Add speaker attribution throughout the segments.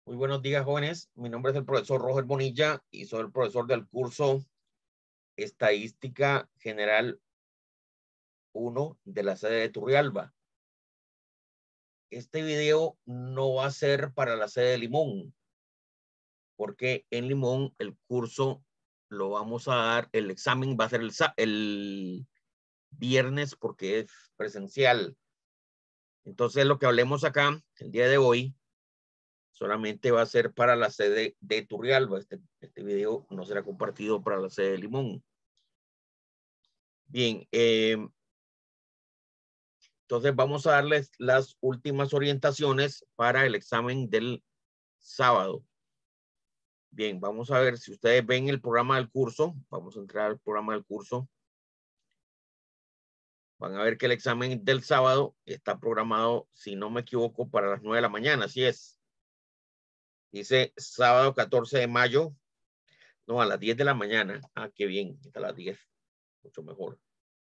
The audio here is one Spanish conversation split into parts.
Speaker 1: Muy buenos días, jóvenes. Mi nombre es el profesor Roger Bonilla y soy el profesor del curso Estadística General 1 de la sede de Turrialba. Este video no va a ser para la sede de Limón, porque en Limón el curso lo vamos a dar, el examen va a ser el viernes porque es presencial. Entonces lo que hablemos acá el día de hoy solamente va a ser para la sede de Turrialba. Este video no será compartido para la sede de Limón. Bien, entonces vamos a darles las últimas orientaciones para el examen del sábado. Bien, vamos a ver si ustedes ven el programa del curso. Vamos a entrar al programa del curso. Van a ver que el examen del sábado está programado, si no me equivoco, para las 9 de la mañana. Así es. Dice sábado 14 de mayo. No, a las 10 de la mañana. Ah, qué bien. Está a las 10. Mucho mejor.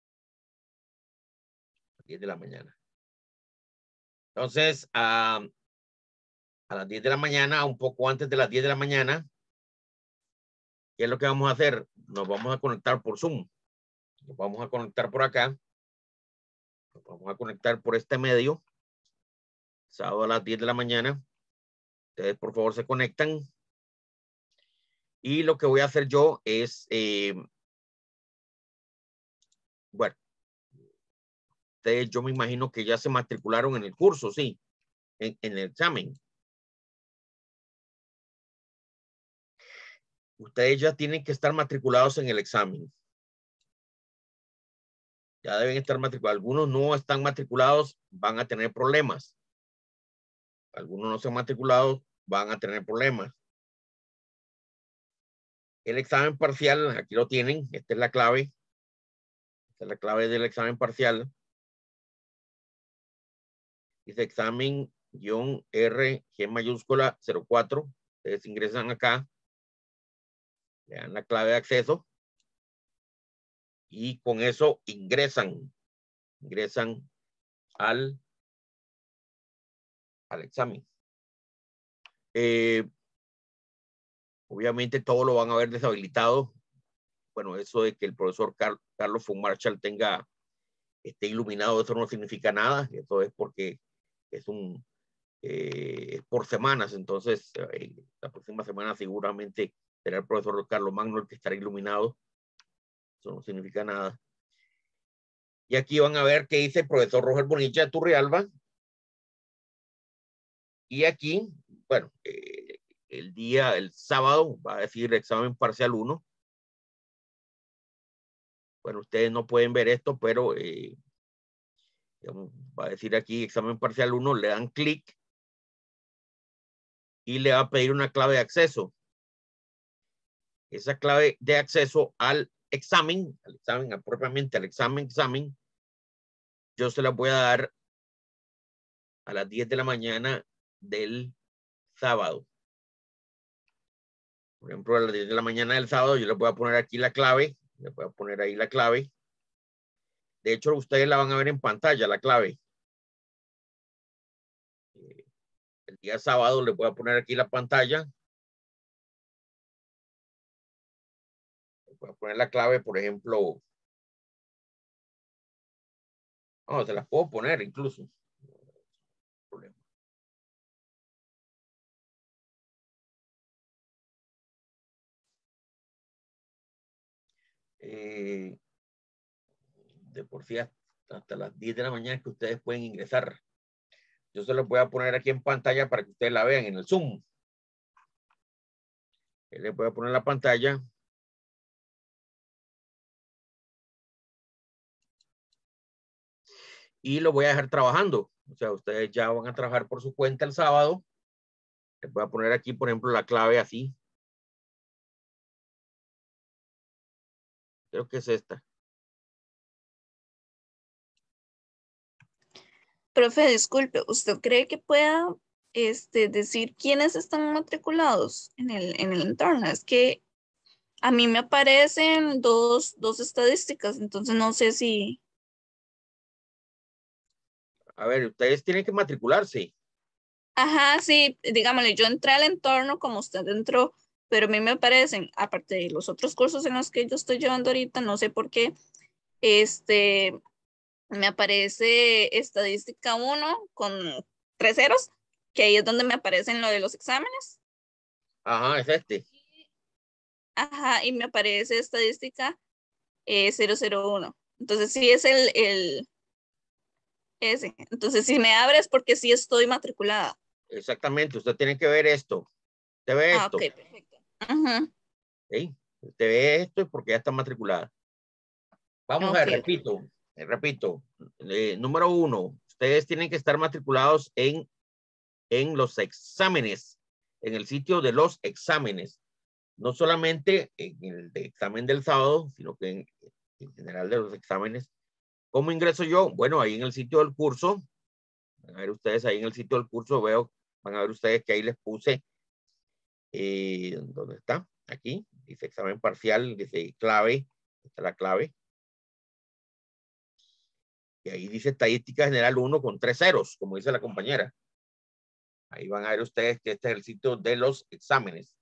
Speaker 1: 10 de la mañana. Entonces, a las 10 de la mañana, un poco antes de las 10 de la mañana, ¿qué es lo que vamos a hacer? Nos vamos a conectar por Zoom. Nos vamos a conectar por acá. Nos vamos a conectar por este medio. Sábado a las 10 de la mañana. Ustedes, por favor, se conectan. Y lo que voy a hacer yo es, bueno, ustedes yo me imagino que ya se matricularon en el curso, sí, en el examen. Ustedes ya tienen que estar matriculados en el examen. Ya deben estar matriculados. Algunos no están matriculados, van a tener problemas. Algunos no se han matriculado, van a tener problemas. El examen parcial, aquí lo tienen, esta es la clave. Esta es la clave del examen parcial. Dice examen -R, G mayúscula 04. Ustedes ingresan acá, le dan la clave de acceso y con eso ingresan al examen. Obviamente todo lo van a ver deshabilitado. Bueno, eso de que el profesor Carlos von Marshall esté iluminado, eso no significa nada. Eso es porque es por semanas. Entonces, la próxima semana seguramente será el profesor Carlos Magno el que estará iluminado. Eso no significa nada. Y aquí van a ver que dice el profesor Roger Bonilla de Turrialba. Y aquí, bueno, el sábado va a decir examen parcial 1. Bueno, ustedes no pueden ver esto, pero digamos, va a decir aquí examen parcial 1, le dan clic y le va a pedir una clave de acceso. Esa clave de acceso al examen, propiamente al examen, yo se la voy a dar a las 10 de la mañana del sábado. Por ejemplo, a las 10 de la mañana del sábado, yo le voy a poner aquí la clave, le voy a poner ahí la clave. De hecho, ustedes la van a ver en pantalla, la clave. El día sábado les voy a poner aquí la pantalla. Voy a poner la clave, por ejemplo. No, se las puedo poner incluso. Problema. De por sí hasta las 10 de la mañana que ustedes pueden ingresar. Yo se los voy a poner aquí en pantalla para que ustedes la vean en el Zoom. Les voy a poner la pantalla. Y lo voy a dejar trabajando. O sea, ustedes ya van a trabajar por su cuenta el sábado. Les voy a poner aquí, por ejemplo, la clave así. Creo que es esta.
Speaker 2: Profe, disculpe, ¿usted cree que pueda decir quiénes están matriculados en el entorno? Es que a mí me aparecen dos estadísticas, entonces no sé si...
Speaker 1: A ver, ustedes tienen que matricularse.
Speaker 2: Ajá, sí, digámosle, yo entré al entorno como usted entró, pero a mí me aparecen, aparte de los otros cursos en los que yo estoy llevando ahorita, no sé por qué, este, me aparece estadística 1 con 3 ceros, que ahí es donde me aparecen lo de los exámenes.
Speaker 1: Ajá, es este.
Speaker 2: Ajá, y me aparece estadística 001. Entonces sí es el ese. Entonces si me abres porque sí estoy matriculada.
Speaker 1: Exactamente, usted tiene que ver esto. Usted ve
Speaker 2: Ah, ok,
Speaker 1: esto.
Speaker 2: perfecto. Ajá,
Speaker 1: ¿Sí? Usted ve esto y porque ya está matriculada. Vamos a
Speaker 2: ok,
Speaker 1: ver, repito. Número 1, ustedes tienen que estar matriculados en los exámenes, en el sitio de los exámenes. No solamente en el de examen del sábado, sino que en general de los exámenes. ¿Cómo ingreso yo? Bueno, ahí en el sitio del curso, van a ver ustedes ahí en el sitio del curso, van a ver ustedes que ahí les puse, ¿dónde está? Aquí, dice examen parcial, dice clave, esta es la clave, y ahí dice estadística general 1 con 3 ceros, como dice la compañera. Ahí van a ver ustedes que este es el sitio de los exámenes.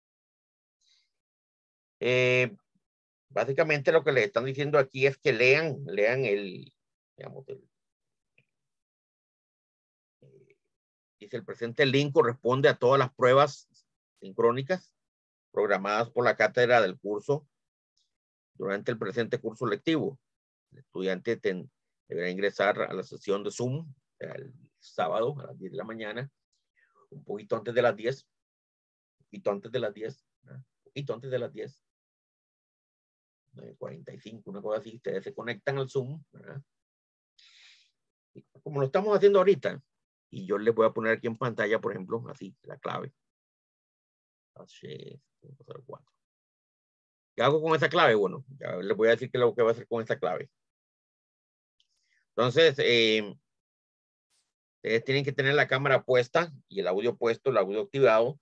Speaker 1: Básicamente lo que les están diciendo aquí es que lean digamos, dice el presente link corresponde a todas las pruebas sincrónicas programadas por la cátedra del curso durante el presente curso lectivo. El estudiante deberá ingresar a la sesión de Zoom el sábado a las 10 de la mañana, un poquito antes de las 10, un poquito antes de las 10, ¿no? Un poquito antes de las 10, 9:45, una cosa así. Ustedes se conectan al Zoom, ¿verdad? Y como lo estamos haciendo ahorita, y yo les voy a poner aquí en pantalla, por ejemplo, así, la clave. ¿Qué hago con esa clave? Bueno, ya les voy a decir qué es lo que voy a hacer con esta clave. Entonces, ustedes tienen que tener la cámara puesta y el audio puesto, el audio activado.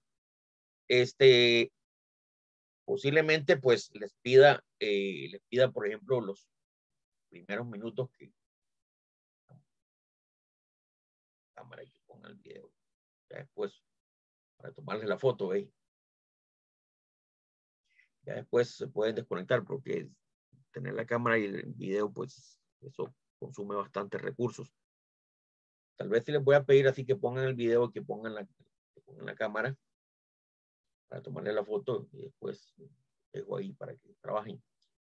Speaker 1: Posiblemente, pues, les pida, por ejemplo, los primeros minutos que la cámara y que ponga el video. Ya después, para tomarles la foto, ¿eh? Ya después se pueden desconectar porque tener la cámara y el video, pues, eso consume bastantes recursos. Tal vez sí les voy a pedir así que pongan el video y que pongan la cámara para tomarle la foto y después dejo ahí para que trabajen.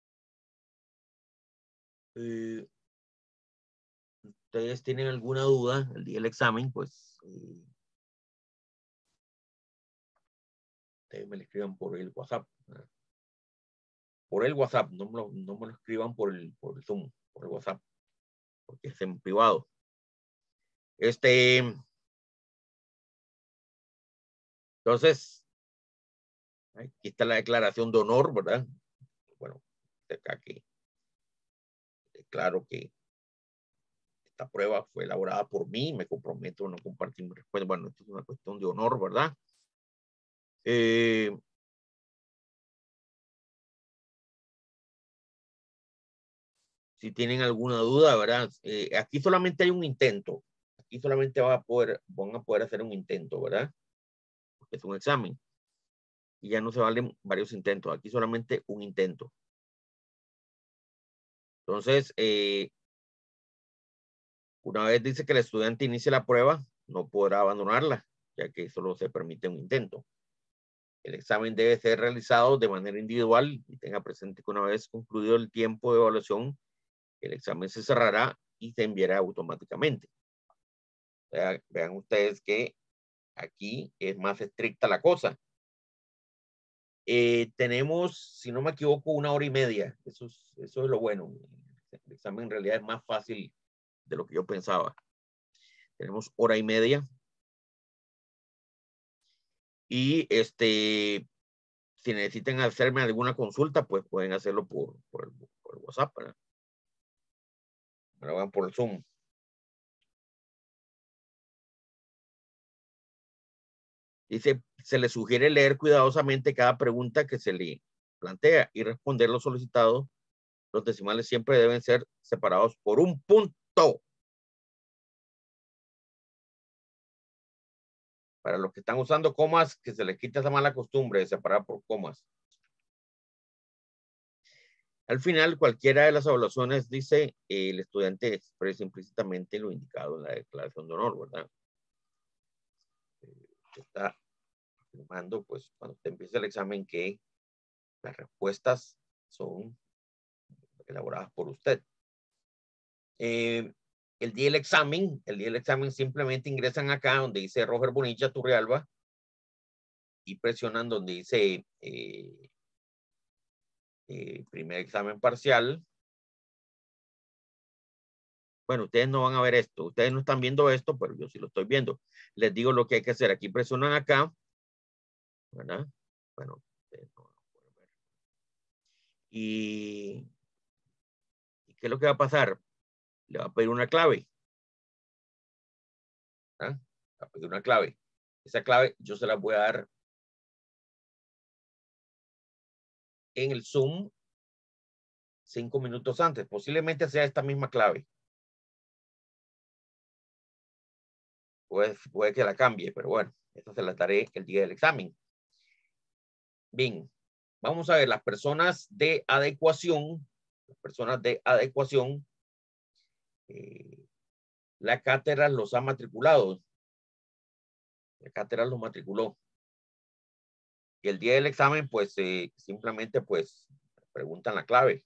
Speaker 1: Ustedes tienen alguna duda el día del examen, pues ustedes me lo escriban por el WhatsApp. ¿Verdad? Por el WhatsApp, no me lo escriban por el Zoom, por el WhatsApp, porque es en privado. Entonces, aquí está la declaración de honor, ¿verdad? Bueno, acá que declaro que esta prueba fue elaborada por mí, me comprometo a no compartir mi respuesta. Bueno, esto es una cuestión de honor, ¿verdad? Si tienen alguna duda, ¿verdad? Aquí solamente hay un intento. Aquí solamente van a poder hacer un intento, ¿verdad? Porque es un examen. Y ya no se valen varios intentos. Aquí solamente un intento. Entonces, una vez dice que el estudiante inicie la prueba, no podrá abandonarla, ya que solo se permite un intento. El examen debe ser realizado de manera individual y tenga presente que una vez concluido el tiempo de evaluación, el examen se cerrará y se enviará automáticamente. Vean ustedes que aquí es más estricta la cosa. Tenemos, si no me equivoco, 1 hora y media. Eso es lo bueno. El examen en realidad es más fácil de lo que yo pensaba. Tenemos 1 hora y media. Y si necesitan hacerme alguna consulta, pues pueden hacerlo por el WhatsApp, ¿verdad? Me lo hagan por el Zoom. Dice, se le sugiere leer cuidadosamente cada pregunta que se le plantea y responder lo solicitado. Los decimales siempre deben ser separados por un punto. Para los que están usando comas, que se les quita esa mala costumbre de separar por comas. Al final, cualquiera de las evaluaciones dice el estudiante expresa implícitamente lo indicado en la declaración de honor, ¿verdad? Está afirmando, pues, cuando usted empieza el examen, que las respuestas son elaboradas por usted. El día del examen simplemente ingresan acá donde dice Roger Bonilla Turrialba y presionan donde dice primer examen parcial. Bueno, ustedes no van a ver esto, ustedes no están viendo esto, pero yo sí lo estoy viendo. Les digo lo que hay que hacer. Aquí presionan acá, ¿verdad? Bueno, ustedes no lo pueden ver. ¿Y qué es lo que va a pasar? Le va a pedir una clave. ¿Ah? Le va a pedir una clave. Esa clave yo se la voy a dar en el Zoom 5 minutos antes. Posiblemente sea esta misma clave. Puede que la cambie, pero bueno, esta se la daré el día del examen. Bien, vamos a ver las personas de adecuación. Las personas de adecuación, la cátedra los ha matriculado. La cátedra los matriculó. Y el día del examen, pues simplemente pues preguntan la clave.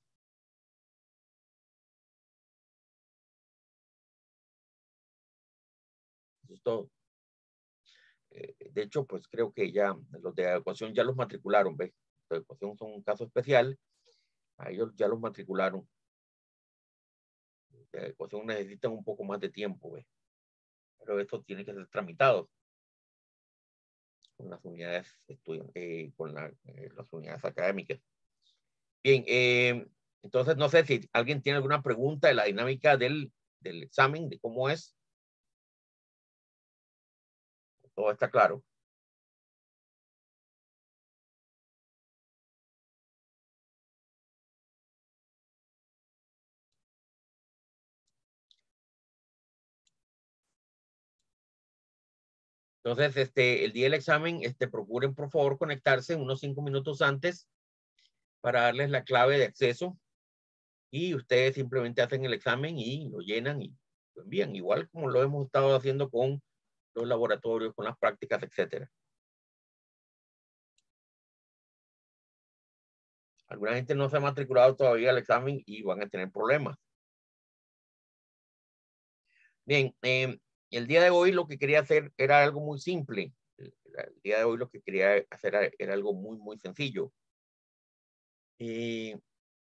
Speaker 1: Eso es todo. De hecho, pues creo que ya los de adecuación ya los matricularon, ¿ves? Los de adecuación son un caso especial. A ellos ya los matricularon. Los de adecuación necesitan un poco más de tiempo, ¿ves? Pero esto tiene que ser tramitado con las unidades las unidades académicas. Bien, entonces no sé si alguien tiene alguna pregunta de la dinámica del examen, de cómo es. Todo está claro. Entonces, el día del examen, procuren por favor conectarse unos 5 minutos antes para darles la clave de acceso y ustedes simplemente hacen el examen y lo llenan y lo envían, igual como lo hemos estado haciendo con los laboratorios, con las prácticas, etcétera. Alguna gente no se ha matriculado todavía al examen y van a tener problemas. Bien, el día de hoy lo que quería hacer era algo muy simple. El día de hoy lo que quería hacer era algo muy, muy sencillo. El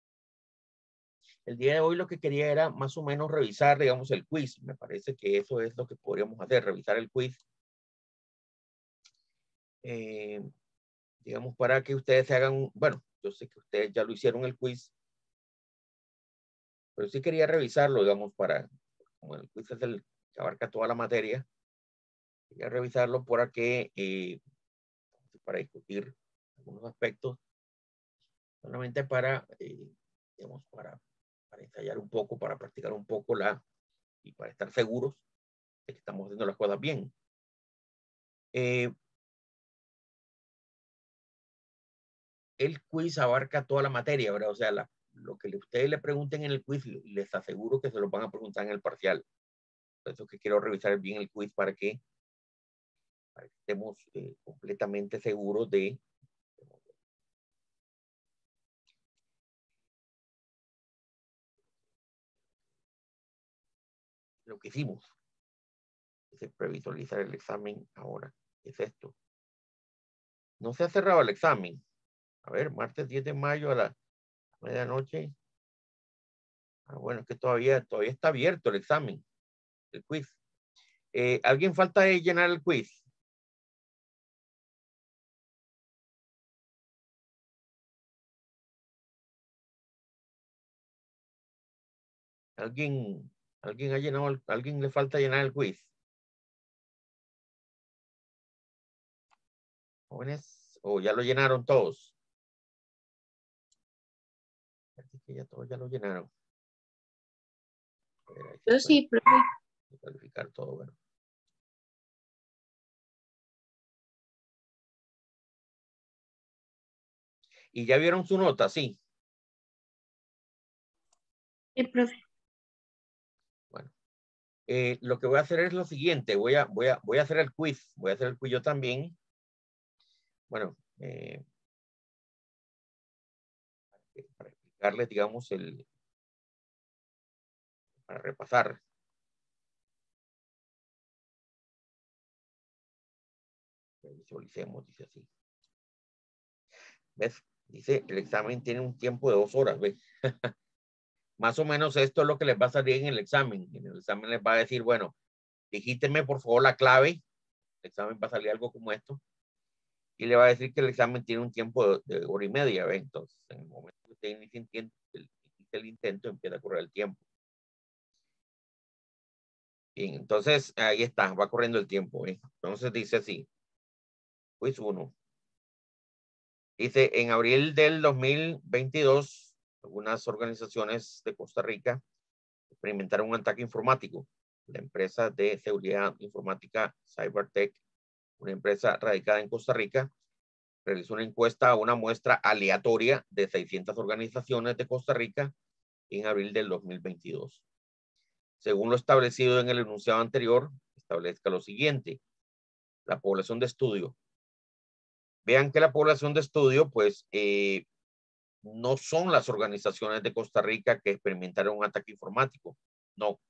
Speaker 1: día de hoy lo que quería era más o menos revisar, digamos, el quiz. Me parece que eso es lo que podríamos hacer, revisar el quiz. Digamos, para que ustedes se hagan, bueno, yo sé que ustedes ya lo hicieron el quiz, pero sí quería revisarlo, digamos, como el quiz es el que abarca toda la materia, quería revisarlo para que, para discutir algunos aspectos, solamente digamos, para ensayar un poco, para practicar un poco y para estar seguros de que estamos haciendo las cosas bien. El quiz abarca toda la materia, ¿verdad? O sea, lo que ustedes le pregunten en el quiz, les aseguro que se lo van a preguntar en el parcial. Por eso que quiero revisar bien el quiz para que estemos completamente seguros de lo que hicimos. Es previsualizar el examen ahora. ¿Qué es esto? No se ha cerrado el examen. A ver, martes 10 de mayo a la medianoche. Ah, bueno, es que todavía está abierto el examen, el quiz. ¿Alguien falta de llenar el quiz? ¿Alguien ha llenado, alguien le falta llenar el quiz? Jóvenes, o ya lo llenaron todos. Así que ya todos ya lo llenaron.
Speaker 3: Yo sí, profe.
Speaker 1: Calificar todo, bueno. ¿Y ya vieron su nota? Sí.
Speaker 2: Sí, profe.
Speaker 1: Bueno, lo que voy a hacer es lo siguiente. Voy a hacer el quiz. Voy a hacer el quiz yo también. Bueno, para explicarles, digamos, para repasar. Visualicemos, dice así. ¿Ves? Dice, el examen tiene un tiempo de 2 horas, ¿ves? Más o menos esto es lo que les va a salir en el examen. En el examen les va a decir, bueno, digíteme por favor la clave. El examen va a salir algo como esto. Y le va a decir que el examen tiene un tiempo de 1 hora y media, ¿ves? Entonces, en el momento que usted inicia el intento, empieza a correr el tiempo. Bien, entonces ahí está, va corriendo el tiempo, ¿eh? Entonces dice así. Quiz 1. Dice, en abril del 2022, algunas organizaciones de Costa Rica experimentaron un ataque informático. La empresa de seguridad informática CyberTech, una empresa radicada en Costa Rica, realizó una encuesta a una muestra aleatoria de 600 organizaciones de Costa Rica en abril del 2022. Según lo establecido en el enunciado anterior, establezca lo siguiente. La población de estudio. Vean que la población de estudio, pues, no son las organizaciones de Costa Rica que experimentaron un ataque informático. No.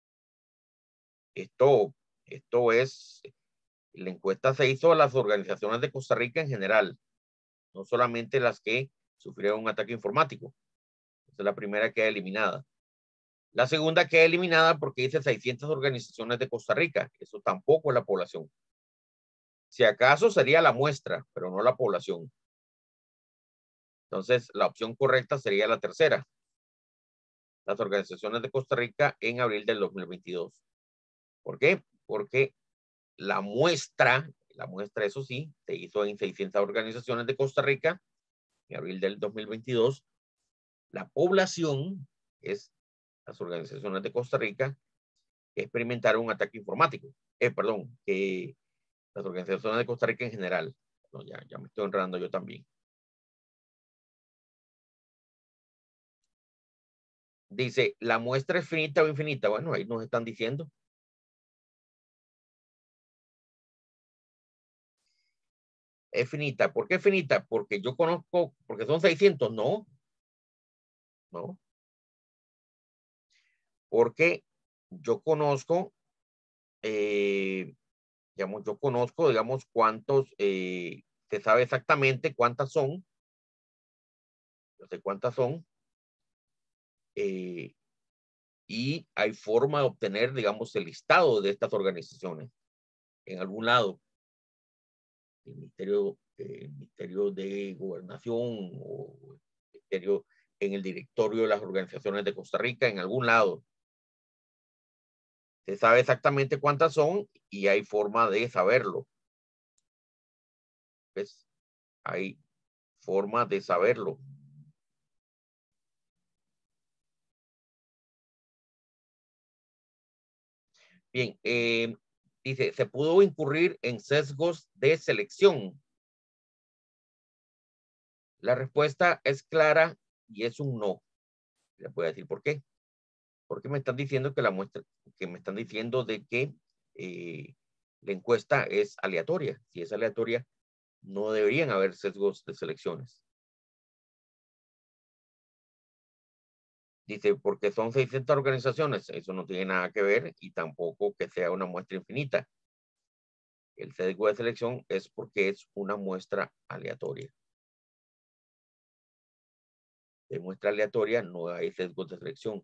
Speaker 1: Esto es, la encuesta se hizo a las organizaciones de Costa Rica en general, no solamente las que sufrieron un ataque informático. Esa es la primera que queda eliminada. La segunda queda eliminada porque dice 600 organizaciones de Costa Rica. Eso tampoco es la población. Si acaso sería la muestra, pero no la población. Entonces, la opción correcta sería la tercera. Las organizaciones de Costa Rica en abril del 2022. ¿Por qué? Porque la muestra, eso sí, se hizo en 600 organizaciones de Costa Rica en abril del 2022. La población es las organizaciones de Costa Rica que experimentaron un ataque informático. Perdón, que las organizaciones de Costa Rica en general. No, ya me estoy enredando yo también. Dice, ¿la muestra es finita o infinita? Bueno, ahí nos están diciendo. Es finita. ¿Por qué finita? Porque yo conozco, porque son 600. No. No. Porque yo conozco, digamos, cuántos, se sabe exactamente cuántas son. No sé cuántas son. Y hay forma de obtener, digamos, el listado de estas organizaciones en algún lado. El Ministerio de Gobernación o el Ministerio en el directorio de las organizaciones de Costa Rica, en algún lado. Se sabe exactamente cuántas son y hay forma de saberlo. ¿Ves? Hay forma de saberlo. Bien, dice, ¿se pudo incurrir en sesgos de selección? La respuesta es clara y es un no. Les voy a decir por qué. Porque me están diciendo que la muestra, que me están diciendo de que la encuesta es aleatoria. Si es aleatoria, no deberían haber sesgos de selecciones. Dice, porque son 600 organizaciones, eso no tiene nada que ver y tampoco que sea una muestra infinita. El sesgo de selección es porque es una muestra aleatoria. De muestra aleatoria no hay sesgos de selección.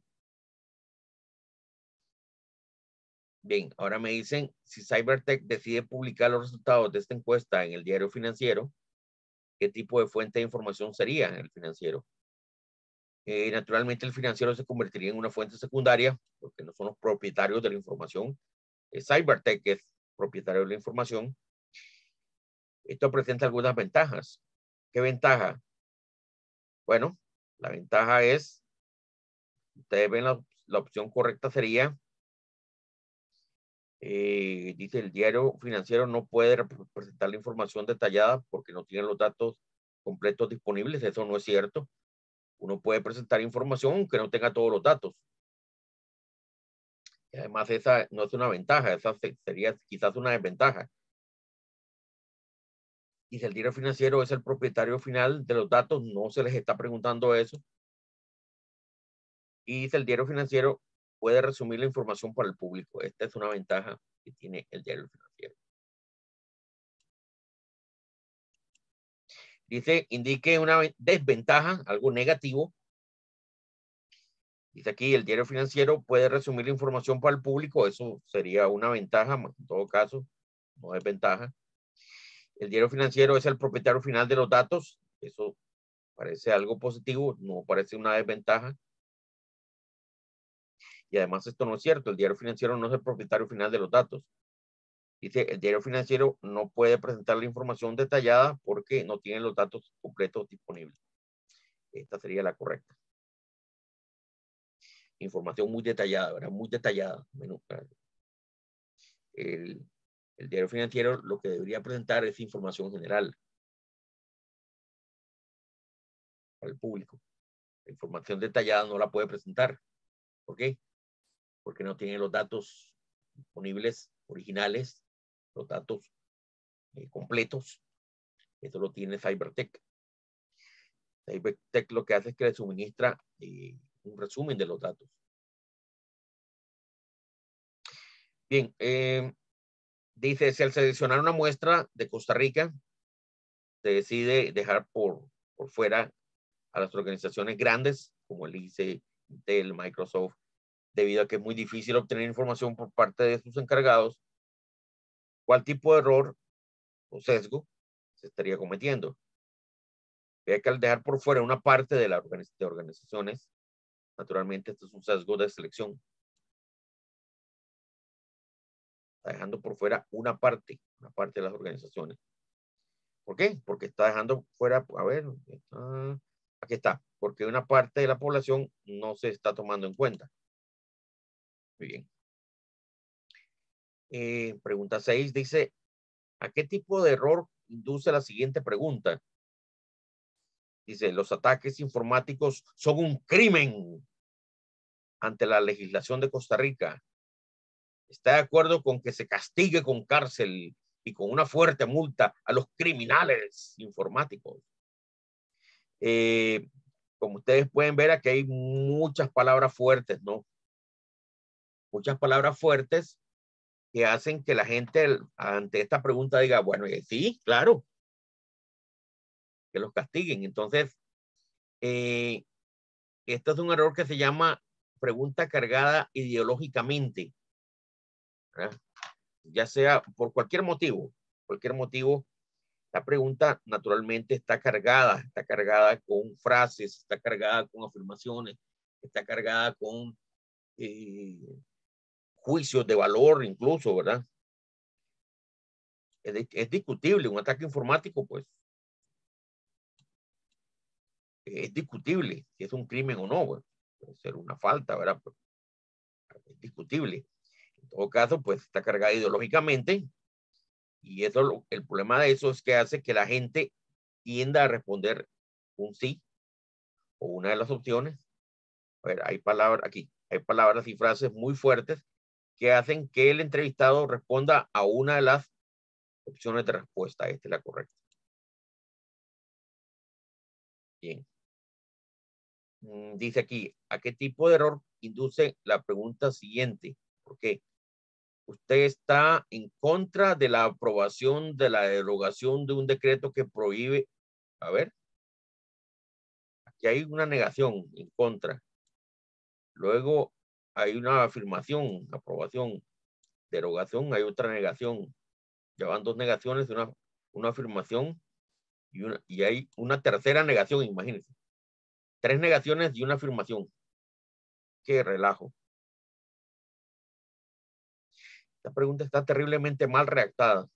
Speaker 1: Bien, ahora me dicen, si Cybertech decide publicar los resultados de esta encuesta en el diario financiero, ¿qué tipo de fuente de información sería el financiero? Naturalmente el financiero se convertiría en una fuente secundaria porque no son los propietarios de la información. Cybertech es propietario de la información. Esto presenta algunas ventajas. ¿Qué ventaja? Bueno, la ventaja es, ustedes ven la opción correcta sería, dice el diario financiero no puede presentar la información detallada porque no tiene los datos completos disponibles. Eso no es cierto. Uno puede presentar información que no tenga todos los datos. Y además, esa no es una ventaja, esa sería quizás una desventaja. Y si el diario financiero es el propietario final de los datos, no se les está preguntando eso. Y si el diario financiero puede resumir la información para el público. Esta es una ventaja que tiene el diario financiero. Dice, indique una desventaja, algo negativo. Dice aquí, el diario financiero puede resumir la información para el público. Eso sería una ventaja, en todo caso, no desventaja. El diario financiero es el propietario final de los datos. Eso parece algo positivo, no parece una desventaja. Y además esto no es cierto. El diario financiero no es el propietario final de los datos. Dice, el diario financiero no puede presentar la información detallada porque no tiene los datos completos disponibles. Esta sería la correcta. Información muy detallada, ¿verdad? Muy detallada. Bueno, el diario financiero lo que debería presentar es información general para el público. La información detallada no la puede presentar. ¿Por qué? Porque no tiene los datos disponibles, originales, los datos completos. Eso lo tiene Cybertech. Cybertech lo que hace es que le suministra un resumen de los datos. Bien, dice, si al seleccionar una muestra de Costa Rica, se decide dejar por fuera a las organizaciones grandes, como el ICE, Intel, Microsoft, debido a que es muy difícil obtener información por parte de sus encargados, ¿cuál tipo de error o sesgo se estaría cometiendo? Vea que al dejar por fuera una parte de las organizaciones, naturalmente esto es un sesgo de selección. Está dejando por fuera una parte de las organizaciones. ¿Por qué? Porque está dejando fuera, a ver, aquí está, porque una parte de la población no se está tomando en cuenta. Muy bien. Pregunta 6 dice, ¿a qué tipo de error induce la siguiente pregunta? Dice, los ataques informáticos son un crimen ante la legislación de Costa Rica. ¿Está de acuerdo con que se castigue con cárcel y con una fuerte multa a los criminales informáticos? Como ustedes pueden ver, aquí hay muchas palabras fuertes, ¿no? Muchas palabras fuertes que hacen que la gente ante esta pregunta diga, bueno, sí, claro, que los castiguen. Entonces, esto es un error que se llama pregunta cargada ideológicamente, ¿verdad? Ya sea por cualquier motivo, la pregunta naturalmente está cargada con frases, está cargada con afirmaciones, está cargada con juicios de valor incluso, ¿verdad? Es discutible, un ataque informático, pues, es discutible si es un crimen o no, pues, puede ser una falta, ¿verdad? Pero es discutible. En todo caso, pues está cargada ideológicamente y eso, el problema de eso es que hace que la gente tienda a responder un sí o una de las opciones. A ver, hay palabras y frases muy fuertes que hacen que el entrevistado responda a una de las opciones de respuesta. Esta es la correcta. Bien. Dice aquí, ¿a qué tipo de error induce la pregunta siguiente? ¿Por qué? Usted está en contra de la aprobación de la derogación de un decreto que prohíbe. A ver, aquí hay una negación en contra. Luego hay una afirmación, aprobación, derogación, hay otra negación. Ya van dos negaciones, una afirmación y hay una tercera negación, imagínense. Tres negaciones y una afirmación. Qué relajo. Esta pregunta está terriblemente mal redactada.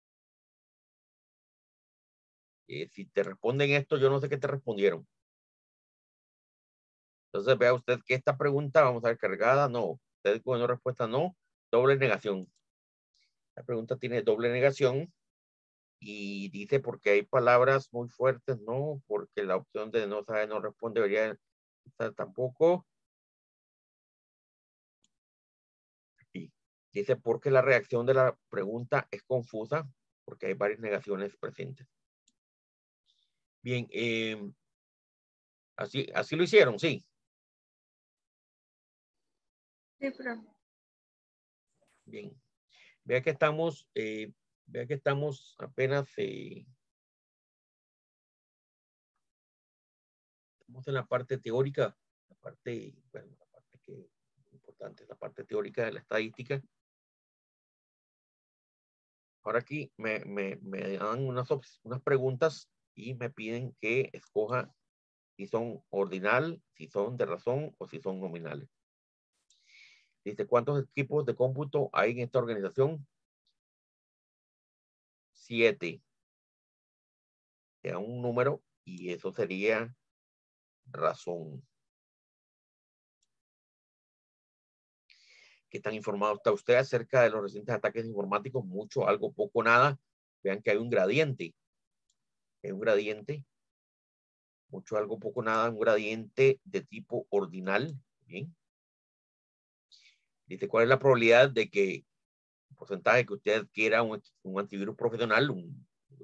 Speaker 1: Si te responden esto, yo no sé qué te respondieron. Entonces vea usted que esta pregunta, vamos a ver, cargada, no. Usted con una respuesta no, doble negación. La pregunta tiene doble negación Y dice, porque hay palabras muy fuertes, no, porque la opción de no sabe, no responde, debería estar tampoco. Y dice, porque la reacción de la pregunta es confusa, porque hay varias negaciones presentes. Bien, así lo hicieron, sí.
Speaker 2: Sí, pero...
Speaker 1: Bien. Vea que estamos apenas estamos en la parte teórica, la parte que es importante, la parte teórica de la estadística. Ahora aquí me dan unas preguntas y me piden que escoja si son ordinal, si son de razón o si son nominales. Dice, ¿cuántos equipos de cómputo hay en esta organización? 7. Te da un número y eso sería razón. ¿Qué tan informado está usted acerca de los recientes ataques informáticos? Mucho, algo, poco, nada. Vean que hay un gradiente. Hay un gradiente. Mucho, algo, poco, nada. Un gradiente de tipo ordinal. Bien. Dice, ¿cuál es la probabilidad de que el porcentaje que usted adquiera un antivirus profesional? Un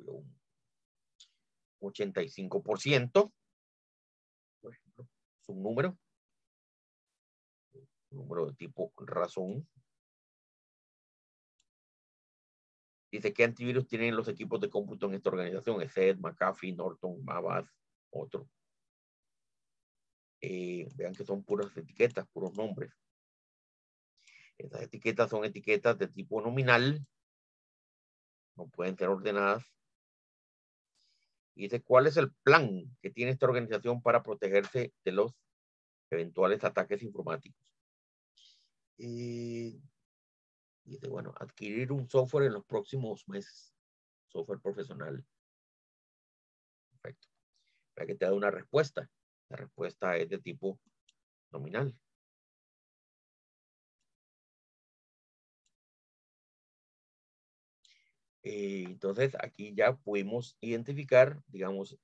Speaker 1: 85%. Por ejemplo, es un número de tipo razón. Dice, ¿qué antivirus tienen los equipos de cómputo en esta organización? ESET, McAfee, Norton, Avast, otro. Vean que son puras etiquetas, puros nombres. Estas etiquetas son etiquetas de tipo nominal. No pueden ser ordenadas. Y dice, ¿cuál es el plan que tiene esta organización para protegerse de los eventuales ataques informáticos? Dice, bueno, adquirir un software en los próximos meses. Software profesional. Perfecto. Para que te da una respuesta. La respuesta es de tipo nominal. Entonces, aquí ya pudimos identificar, digamos,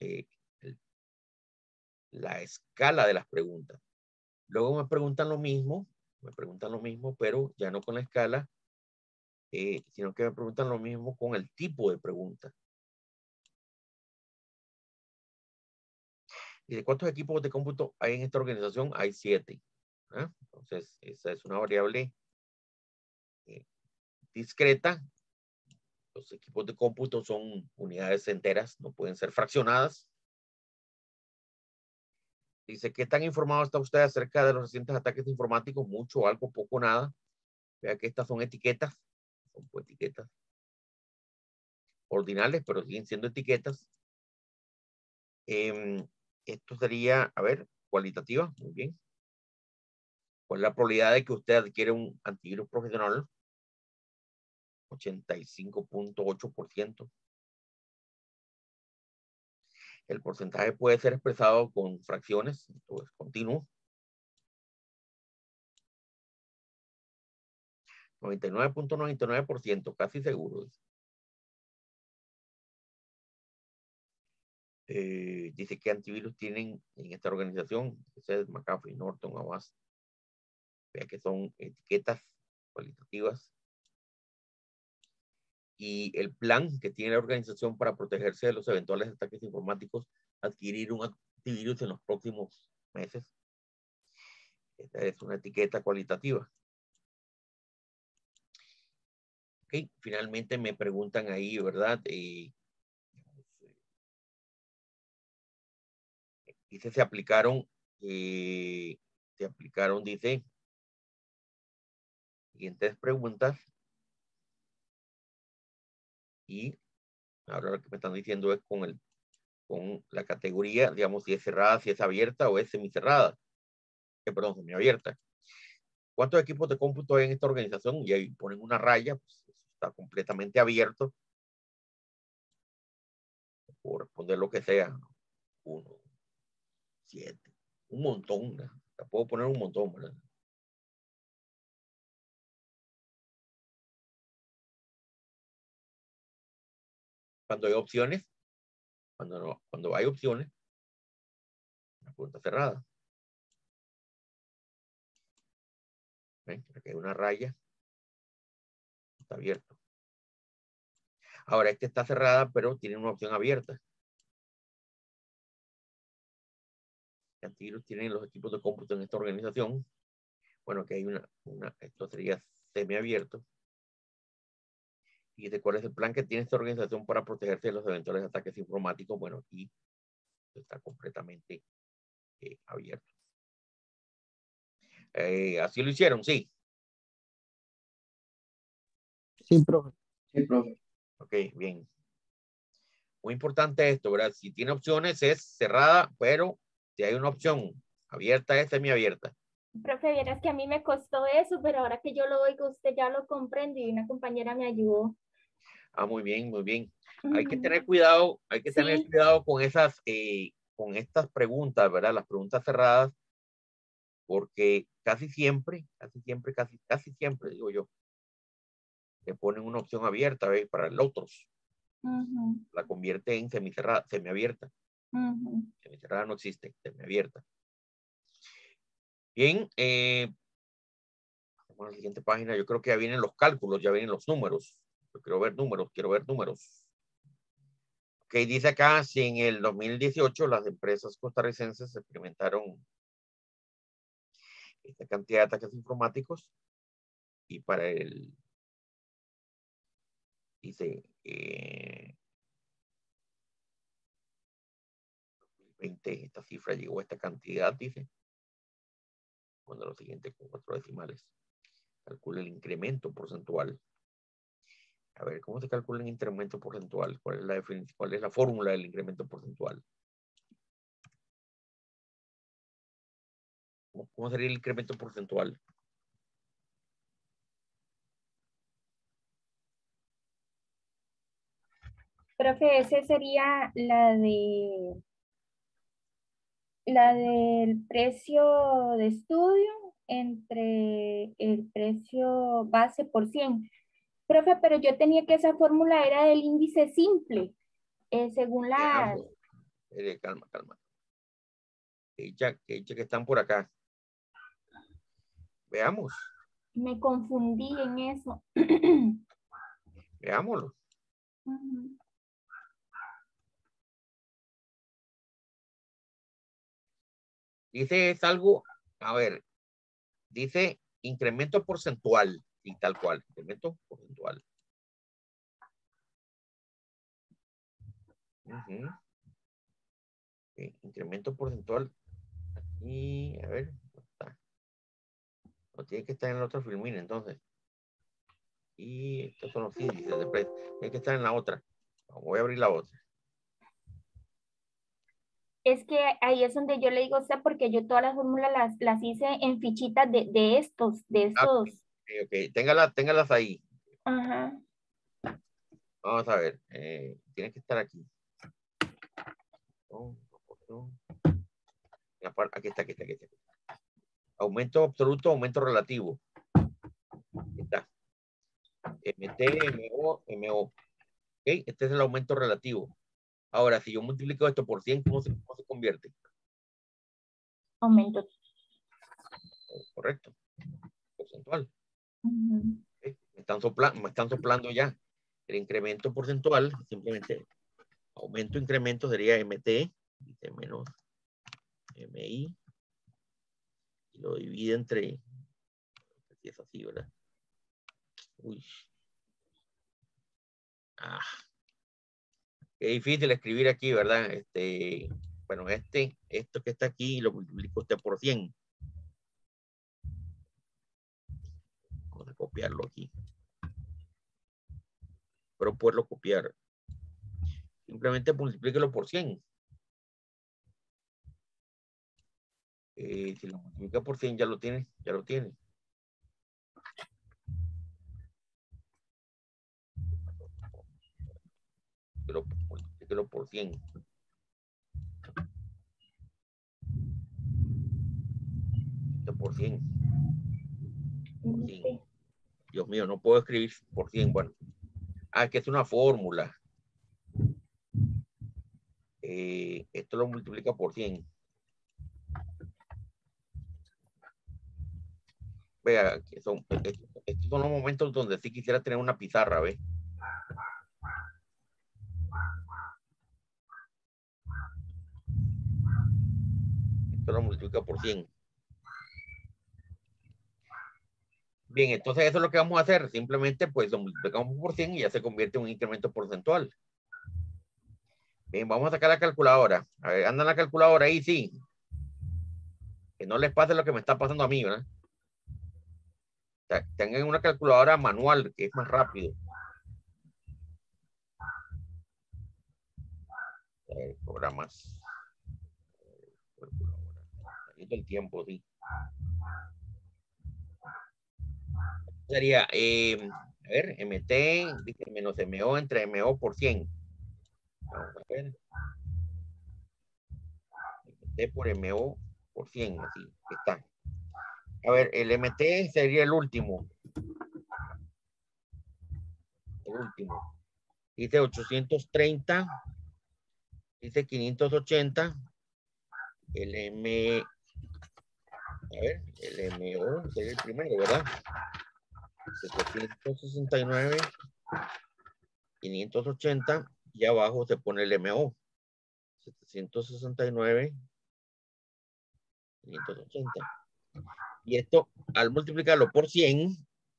Speaker 1: la escala de las preguntas. Luego me preguntan lo mismo, pero ya no con la escala, sino que me preguntan lo mismo con el tipo de pregunta. ¿Y cuántos equipos de cómputo hay en esta organización? Hay 7. ¿Ah? Entonces, esa es una variable discreta. Los equipos de cómputo son unidades enteras, no pueden ser fraccionadas. Dice, ¿qué tan informado está usted acerca de los recientes ataques informáticos? Mucho, algo, poco, nada. Vea que estas son etiquetas. Son pues etiquetas ordinales, pero siguen siendo etiquetas. Esto sería, a ver, cualitativa. Muy bien. ¿Cuál es la probabilidad de que usted adquiera un antivirus profesional? 85.8%. El porcentaje puede ser expresado con fracciones, esto es continuo. 99.99%, casi seguro. Dice que antivirus tienen en esta organización. Ese es McAfee, Norton, Avast. Vea que son etiquetas cualitativas. Y el plan que tiene la organización para protegerse de los eventuales ataques informáticos, adquirir un antivirus en los próximos meses. Esta es una etiqueta cualitativa. Ok, finalmente me preguntan ahí, ¿verdad? Dice, se aplicaron, dice, siguientes preguntas. Y ahora lo que me están diciendo es con la categoría, digamos, si es cerrada, si es abierta o es semicerrada. Perdón, semiabierta. ¿Cuántos equipos de cómputo hay en esta organización? Y ahí ponen una raya, pues está completamente abierto. Por responder lo que sea. 1, 7, un montón. ¿No? La puedo poner un montón, ¿verdad? cuando hay opciones, cuando hay opciones, la pregunta cerrada. ¿Ven? Aquí hay una raya, está abierto. Ahora, esta está cerrada, pero tiene una opción abierta. ¿Qué antivirus tienen los equipos de cómputo en esta organización? Bueno, que hay esto sería semiabierto. ¿Y de cuál es el plan que tiene esta organización para protegerse de los eventuales ataques informáticos? Bueno, aquí está completamente abierto. Así lo hicieron, sí.
Speaker 3: Sí, profe. Sí, profe.
Speaker 1: Ok, bien. Muy importante esto, ¿verdad? Si tiene opciones es cerrada, pero si hay una opción abierta es semiabierta.
Speaker 4: Profe, vieras que a mí me costó eso, pero ahora que yo lo oigo, usted ya lo comprende y una compañera me ayudó.
Speaker 1: Ah, muy bien, muy bien.
Speaker 4: Ujú.
Speaker 1: Hay que tener cuidado,
Speaker 4: Sí.
Speaker 1: con con estas preguntas, ¿verdad? Las preguntas cerradas, porque casi siempre, digo yo, le ponen una opción abierta, ¿ves? Para el otros.
Speaker 4: Ujú.
Speaker 1: La convierte en semicerrada, semiabierta.
Speaker 4: Ujú.
Speaker 1: Semicerrada no existe, semiabierta. Bien, vamos a la siguiente página. Yo creo que ya vienen los cálculos, ya vienen los números. Yo quiero ver números. Ok, dice acá, si en el 2018 las empresas costarricenses experimentaron esta cantidad de ataques informáticos y para el, dice, 2020, esta cifra llegó a esta cantidad, dice. Cuando lo siguiente con 4 decimales. Calcula el incremento porcentual. A ver, ¿cómo se calcula el incremento porcentual? ¿Cuál es la definición? ¿Cuál es la fórmula del incremento porcentual? ¿Cómo sería el incremento porcentual?
Speaker 4: Profe, ese sería la del precio de estudio entre el precio base por 100. Profe, pero yo tenía que esa fórmula era del índice simple, según la...
Speaker 1: Veamos. Calma. Que están por acá. Veamos.
Speaker 4: Me confundí en eso.
Speaker 1: Veámoslo.
Speaker 4: Ujú.
Speaker 1: Dice es algo, a ver, dice incremento porcentual y tal cual, incremento porcentual. Okay, incremento porcentual. Y a ver, ¿dónde está? No tiene que estar en la otra filmina entonces. Y estos son los índices de precio. Tiene que estar en la otra. Voy a abrir la otra.
Speaker 4: Es que ahí es donde yo le digo a usted, porque yo todas las fórmulas las hice en fichitas de estos.
Speaker 1: Ok. Téngalas ahí.
Speaker 4: Ajá.
Speaker 1: Vamos a ver. Tiene que estar aquí. Aquí está. Aumento absoluto, aumento relativo. Aquí está. MT, MO, MO. Ok, este es el aumento relativo. Ahora, si yo multiplico esto por 100, ¿cómo se convierte?
Speaker 4: Aumento.
Speaker 1: Correcto. Porcentual.
Speaker 4: Ujú.
Speaker 1: Okay. Me están soplando ya. El incremento porcentual, simplemente aumento, incremento sería MT, menos MI, y lo divide entre, si es así, ¿verdad? Uy. Qué difícil escribir aquí, ¿verdad? Bueno, esto que está aquí lo multiplico usted por 100. Vamos a copiarlo aquí. Pero poderlo copiar. Simplemente multiplíquelo por 100. Si lo multiplica por 100 ya lo tiene. Pero multiplíquelo por 100. Por 100.
Speaker 4: Sí.
Speaker 1: Dios mío, no puedo escribir por 100. Bueno. Que es una fórmula. esto lo multiplica por 100. Vea, estos son los momentos donde sí quisiera tener una pizarra, ¿ve? Esto lo multiplica por 100. Bien, entonces eso es lo que vamos a hacer. Simplemente pues lo multiplicamos por 100 y ya se convierte en un incremento porcentual. Bien, vamos a sacar la calculadora. A ver, anda la calculadora ahí, sí. Que no les pase lo que me está pasando a mí, ¿verdad? Tengan una calculadora manual, que es más rápido. A ver, programas. Necesito el tiempo, sí. Sería, a ver, MT, dice menos MO entre MO por 100. Vamos a ver. MT por MO por 100, así está. A ver, el MT sería el último. El último. Dice 830. Dice 580. El M. A ver, el MO sería el primero, ¿verdad? 769. 580. Y abajo se pone el MO. 769. 580. Y esto, al multiplicarlo por 100,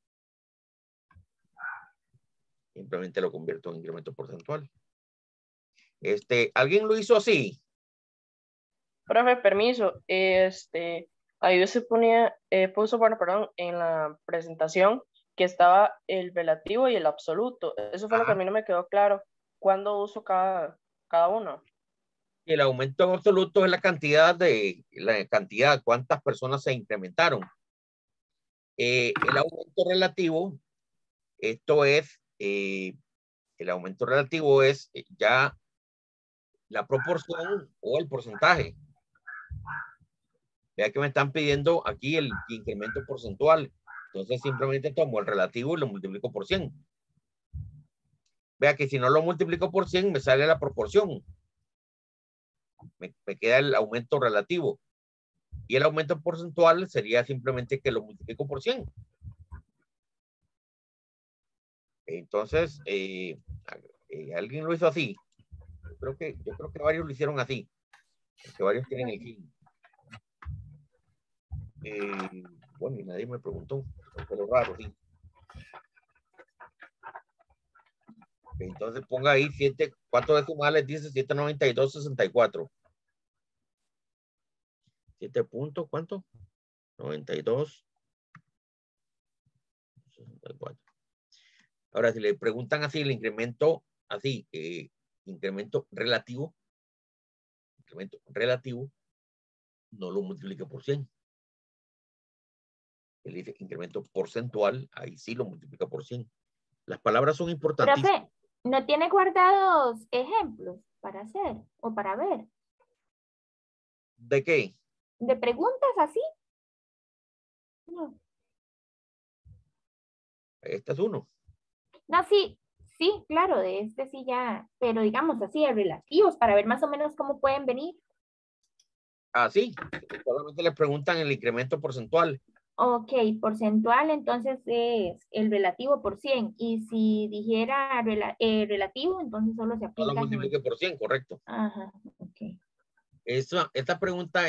Speaker 1: simplemente lo convierto en incremento porcentual. ¿Alguien lo hizo así?
Speaker 5: Profe, permiso. Ahí se puso, bueno, perdón, en la presentación que estaba el relativo y el absoluto. Eso fue lo que a mí no me quedó claro. ¿Cuándo uso cada uno?
Speaker 1: El aumento absoluto es la cantidad, cuántas personas se incrementaron. El aumento relativo, esto es, el aumento relativo es ya la proporción o el porcentaje. Vea que me están pidiendo aquí el incremento porcentual. Entonces simplemente tomo el relativo y lo multiplico por 100. Vea que si no lo multiplico por 100 me sale la proporción. Me queda el aumento relativo. Y el aumento porcentual sería simplemente que lo multiplico por 100. Entonces, alguien lo hizo así. Yo creo que varios lo hicieron así. Que varios tienen el fin. Bueno, y nadie me preguntó. Fue lo raro, sí. Entonces ponga ahí 4 decimales, dice 792.64. 7 puntos, ¿cuánto? 92.64. Ahora, si le preguntan así, el incremento, así, incremento relativo, no lo multiplica por 100. Él dice incremento porcentual, ahí sí lo multiplica por 100. Las palabras son importantísimas.
Speaker 4: Profe, ¿no tiene guardados ejemplos para hacer o para ver?
Speaker 1: ¿De qué?
Speaker 4: ¿De preguntas así? No.
Speaker 1: Este es uno.
Speaker 4: No, sí, sí, claro, de este sí ya, pero digamos así, de relativos, para ver más o menos cómo pueden venir.
Speaker 1: Ah, sí. Solamente le preguntan el incremento porcentual.
Speaker 4: Ok, porcentual, entonces es el relativo por 100. Y si dijera relativo, entonces solo se
Speaker 1: No
Speaker 4: aplica.
Speaker 1: lo multiplique por 100, correcto.
Speaker 4: Ajá, ok.
Speaker 1: Esta pregunta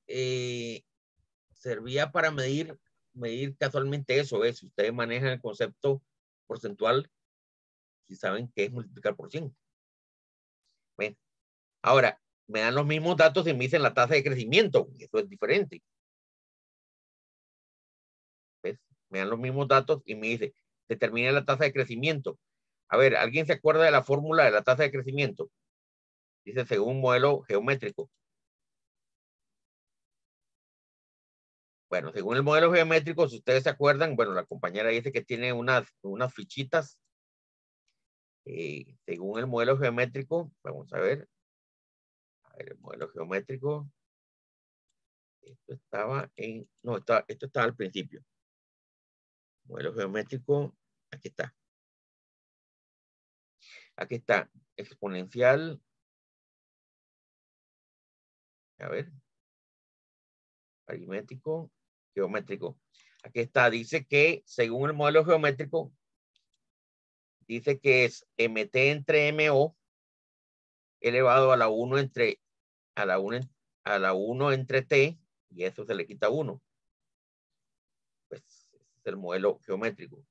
Speaker 1: servía para medir casualmente eso. Si ustedes manejan el concepto porcentual, si saben qué es multiplicar por 100. ¿Ven? Ahora, me dan los mismos datos y me dicen la tasa de crecimiento. Eso es diferente. ¿Ves? Me dan los mismos datos y me dice, determina la tasa de crecimiento. A ver, ¿alguien se acuerda de la fórmula de la tasa de crecimiento? Dice según un modelo geométrico. Bueno, según el modelo geométrico, si ustedes se acuerdan, bueno, la compañera dice que tiene unas fichitas. Según el modelo geométrico, vamos a ver. El modelo geométrico. Esto estaba en, no, esto estaba al principio. Modelo geométrico, aquí está. Aquí está, exponencial A ver. Aritmético, geométrico. Aquí está, dice que según el modelo geométrico, dice que es MT entre MO elevado a la 1 entre a la 1 entre T, y eso se le quita 1. Pues ese es el modelo geométrico.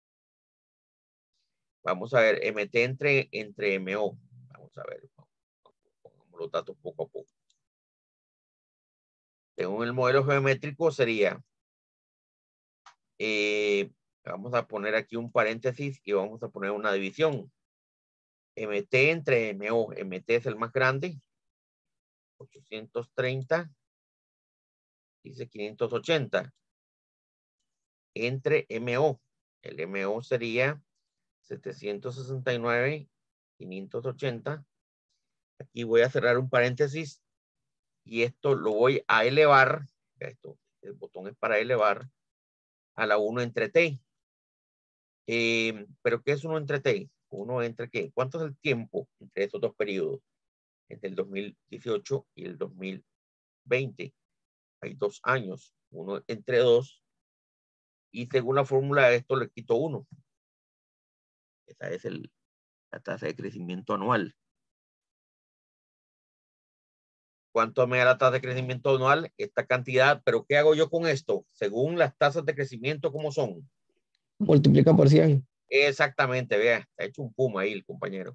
Speaker 1: Vamos a ver, MT entre MO. Vamos a ver, pongamos los datos poco a poco. Según el modelo geométrico sería, vamos a poner aquí un paréntesis y vamos a poner una división. MT entre MO. MT es el más grande. 830. Dice 580. Entre MO. El MO sería 769. 580. Aquí voy a cerrar un paréntesis. Y esto lo voy a elevar. Esto, el botón es para elevar a la 1 entre T. ¿Pero qué es 1 entre T? ¿1 entre qué? ¿Cuánto es el tiempo entre estos dos periodos? Entre el 2018 y el 2020. Hay 2 años. 1 entre 2. Y según la fórmula de esto le quito 1. Esa es la tasa de crecimiento anual. ¿Cuánto me da la tasa de crecimiento anual? Esta cantidad. ¿Pero qué hago yo con esto? Según las tasas de crecimiento, ¿cómo son?
Speaker 3: Multiplica por 100.
Speaker 1: Exactamente, vea. Está hecho un puma ahí el compañero.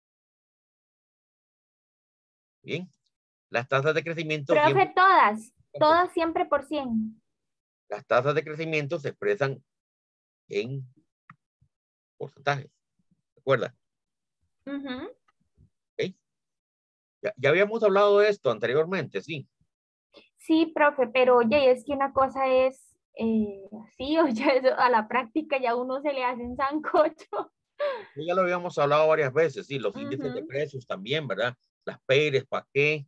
Speaker 1: Bien. Las tasas de crecimiento...
Speaker 4: Profe,
Speaker 1: siempre,
Speaker 4: todas siempre por 100.
Speaker 1: las tasas de crecimiento se expresan en porcentajes. ¿Recuerda? ¿Okay? Ya habíamos hablado de esto anteriormente, sí.
Speaker 4: Sí, profe, pero oye, es que una cosa es así, o ya eso, a la práctica ya uno se le hace un sancocho.
Speaker 1: Ya lo habíamos hablado varias veces, sí, los índices de precios también, ¿verdad? Las PERES, ¿para qué?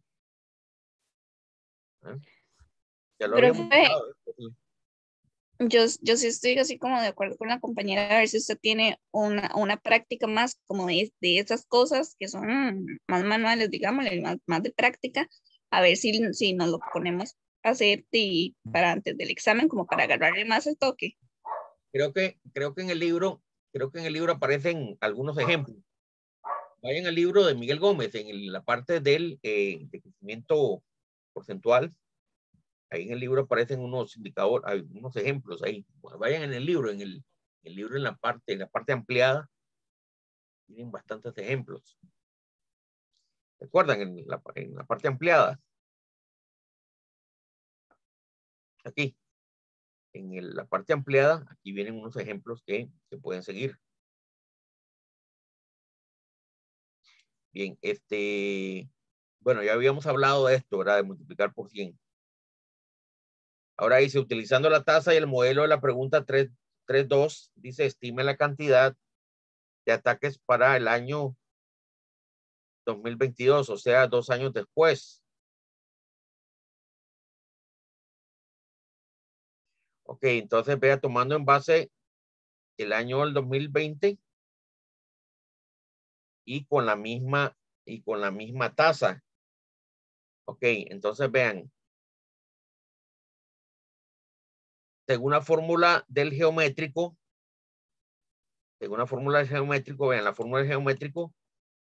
Speaker 1: ¿Eh? Ya lo habíamos
Speaker 2: Profe,
Speaker 1: hablado. Sí.
Speaker 2: yo sí estoy así como de acuerdo con la compañera, a ver si usted tiene una práctica más como de esas cosas que son más manuales, digámosle, más de práctica, a ver si nos lo ponemos a hacer para antes del examen, como para agarrarle más el toque.
Speaker 1: Creo que en el libro aparecen algunos ejemplos. Vayan al libro de Miguel Gómez, en la parte de crecimiento porcentual. Ahí en el libro aparecen unos indicadores, hay unos ejemplos ahí. Bueno, vayan en el libro, el libro en la parte ampliada, tienen bastantes ejemplos. ¿Recuerdan? En la parte ampliada. Aquí. En la parte ampliada, aquí vienen unos ejemplos que se pueden seguir. Bien, bueno, ya habíamos hablado de esto, ¿verdad? De multiplicar por 100. Ahora dice, utilizando la tasa y el modelo de la pregunta 3.2, dice, estime la cantidad de ataques para el año 2022, o sea, 2 años después. Ok, entonces vea, tomando en base el año del 2020 y con la misma tasa. Ok, entonces vean. Según la fórmula del geométrico, vean, la fórmula del geométrico,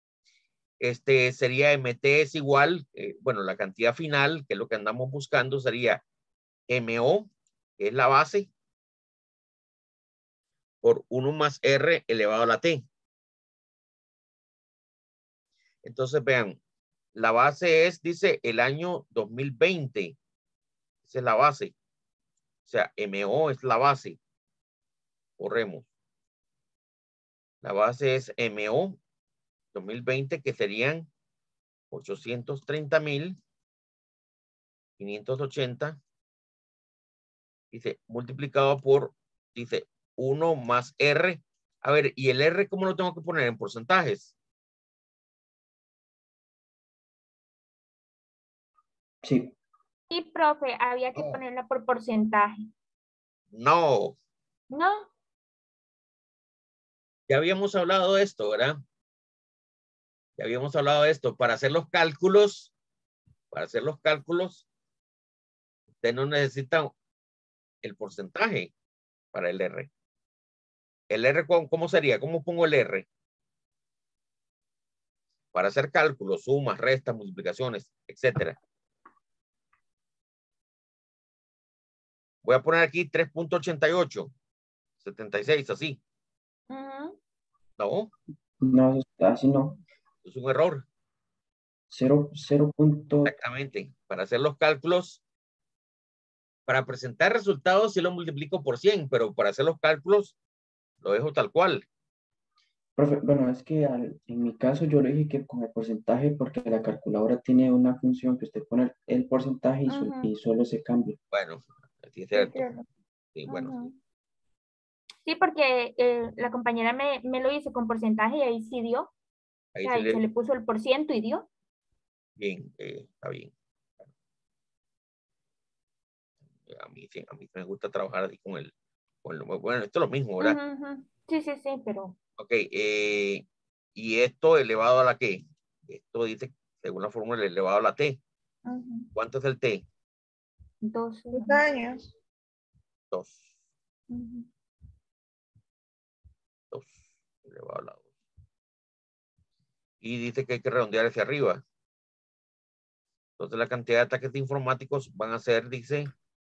Speaker 1: sería MT es igual, bueno, la cantidad final, que es lo que andamos buscando, sería MO, que es la base, por 1 más R elevado a la T. Entonces, vean, la base dice, el año 2020. Esa es la base. O sea, MO es la base. Corremos. La base es MO 2020, que serían 830.580. Dice, multiplicado por, dice, 1 más R. A ver, ¿y el R cómo lo tengo que poner? ¿En porcentajes?
Speaker 3: Sí.
Speaker 4: Sí, profe, había que ponerla por porcentaje.
Speaker 1: No.
Speaker 4: ¿No?
Speaker 1: Ya habíamos hablado de esto, ¿verdad? Ya habíamos hablado de esto. Para hacer los cálculos, Para hacer los cálculos, usted no necesita el porcentaje para el R. ¿El R cómo sería? ¿Cómo pongo el R? Para hacer cálculos, sumas, restas, multiplicaciones, etc. Voy a poner aquí 3.88, 76, así. No,
Speaker 3: No, así no.
Speaker 1: es un error.
Speaker 3: 0.
Speaker 1: Exactamente. Para hacer los cálculos, para presentar resultados, sí lo multiplico por 100, pero para hacer los cálculos, lo dejo tal cual.
Speaker 3: Profe, bueno, es que en mi caso yo le dije que con el porcentaje, porque la calculadora tiene una función que usted pone el porcentaje y solo se cambia.
Speaker 1: Bueno, así es cierto.
Speaker 4: Claro.
Speaker 1: Sí, bueno.
Speaker 4: Sí, porque la compañera me lo hizo con porcentaje y ahí sí dio.
Speaker 1: Ahí
Speaker 4: Ahí se le puso el % y dio.
Speaker 1: Bien, está bien. A mí me gusta trabajar así con el, bueno, esto es lo mismo, ¿verdad?
Speaker 4: Sí, sí, sí, pero...
Speaker 1: Ok, y esto elevado a la ¿qué? Esto dice, según la fórmula, elevado a la T. ¿Cuánto es el T?
Speaker 4: 2
Speaker 2: años.
Speaker 1: 2. 2 elevado a la 2. Y dice que hay que redondear hacia arriba. Entonces la cantidad de ataques informáticos van a ser, dice,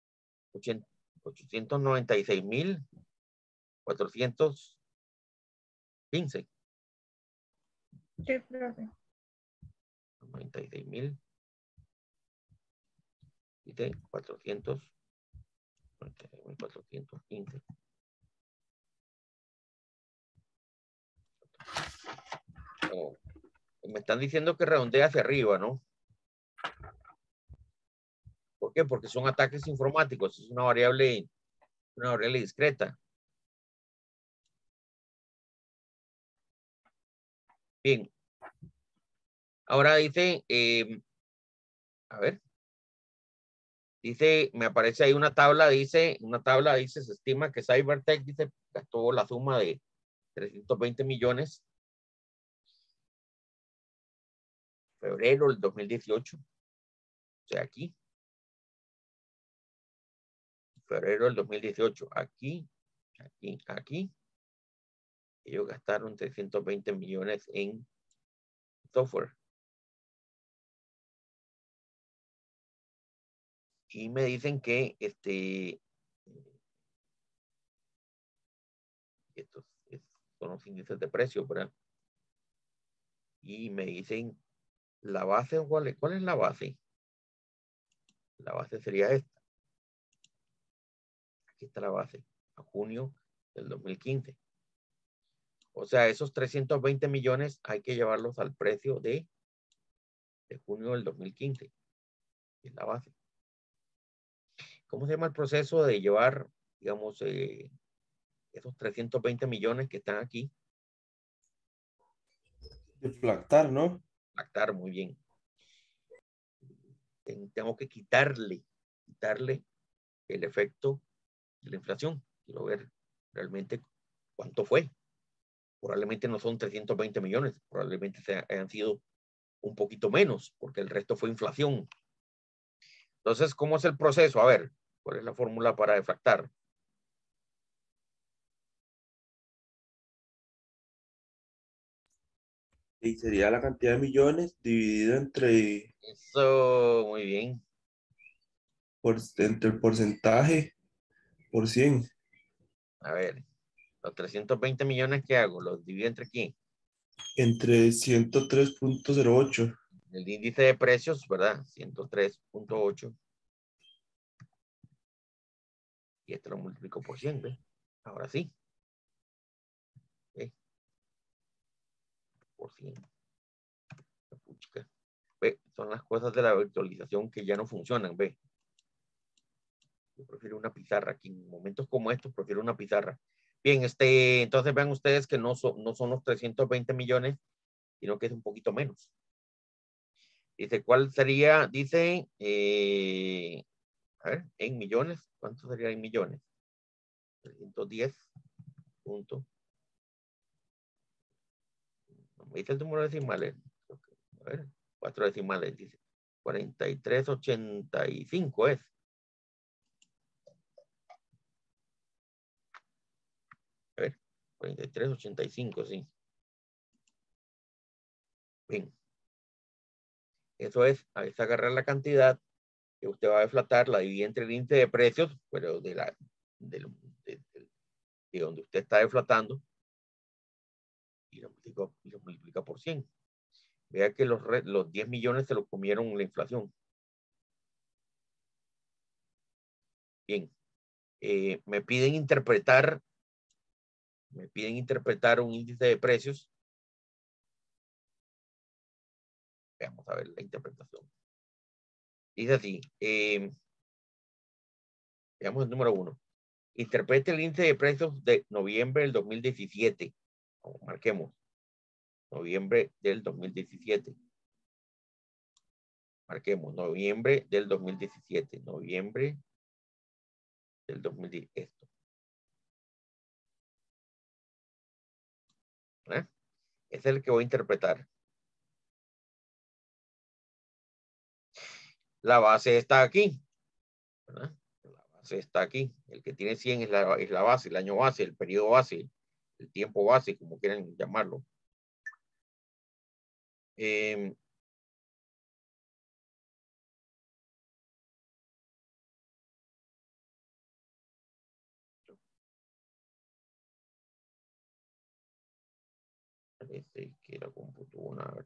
Speaker 1: 896.415.
Speaker 2: Sí, profe.
Speaker 1: 96.000. Dice 415. Oh, me están diciendo que redondea hacia arriba, ¿no? ¿Por qué? Porque son ataques informáticos, es una variable discreta. Bien. Ahora dice, a ver. Dice, me aparece ahí una tabla, dice, se estima que Cybertech, dice, gastó la suma de 320 millones. Febrero del 2018. O sea, aquí. Febrero del 2018. Aquí. Ellos gastaron 320 millones en software. Y me dicen que estos son los índices de precio, ¿verdad? Y me dicen la base, ¿cuál es la base? La base sería esta. Aquí está la base, a junio del 2015. O sea, esos 320 millones hay que llevarlos al precio de junio del 2015. Es la base. ¿Cómo se llama el proceso de llevar, digamos, esos 320 millones que están aquí?
Speaker 6: Deflactar, ¿no?
Speaker 1: Deflactar, muy bien. Tengo que quitarle el efecto de la inflación. Quiero ver realmente cuánto fue. Probablemente no son 320 millones, probablemente hayan sido un poquito menos, porque el resto fue inflación. Entonces, ¿cómo es el proceso? A ver, ¿cuál es la fórmula para deflactar?
Speaker 6: Y sería la cantidad de millones dividido entre
Speaker 1: Eso, muy bien.
Speaker 6: el porcentaje por 100.
Speaker 1: A ver, los 320 millones que hago, los divido entre quién?
Speaker 6: Entre 103.08.
Speaker 1: El índice de precios, ¿verdad? 103.8. Y esto lo multiplico por 100, ¿ves? Ahora sí. ¿Ves? Por 100. ¿Ve? Son las cosas de la virtualización que ya no funcionan, ¿ve? Yo prefiero una pizarra aquí. En momentos como estos, prefiero una pizarra. Bien, entonces vean ustedes que no son los 320 millones, sino que es un poquito menos. Dice, ¿cuál sería? Dice, a ver, en millones. ¿Cuánto sería en millones? 310 punto. No me dice el número de decimales. A ver, 4 decimales, dice. 43.85 es. A ver, 43.85, sí. Bien. Eso es agarrar la cantidad que usted va a deflatar, la divide entre el índice de precios, pero de donde usted está deflatando, y lo multiplica por 100. Vea que los 10 millones se los comieron la inflación. Bien. Me piden interpretar un índice de precios. Vamos a ver la interpretación. Dice así. Veamos el número 1. Interprete el índice de precios de noviembre del 2017. Marquemos. Noviembre del 2017. Marquemos. Noviembre del 2017. Noviembre del 2017. Esto. ¿Eh? Es el que voy a interpretar. La base está aquí. ¿Verdad? La base está aquí. El que tiene 100 es la base, el año base, el periodo base, el tiempo base, como quieran llamarlo. Parece que la computadora.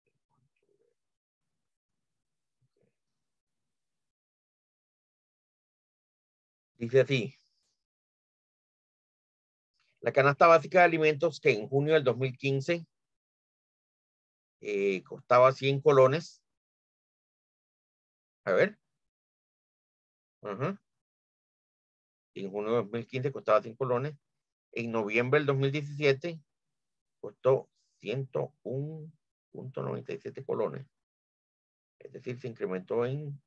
Speaker 1: Dice así. La canasta básica de alimentos que en junio del 2015 costaba 100 colones. A ver. En junio del 2015 costaba 100 colones. En noviembre del 2017 costó 101.97 colones. Es decir, se incrementó en...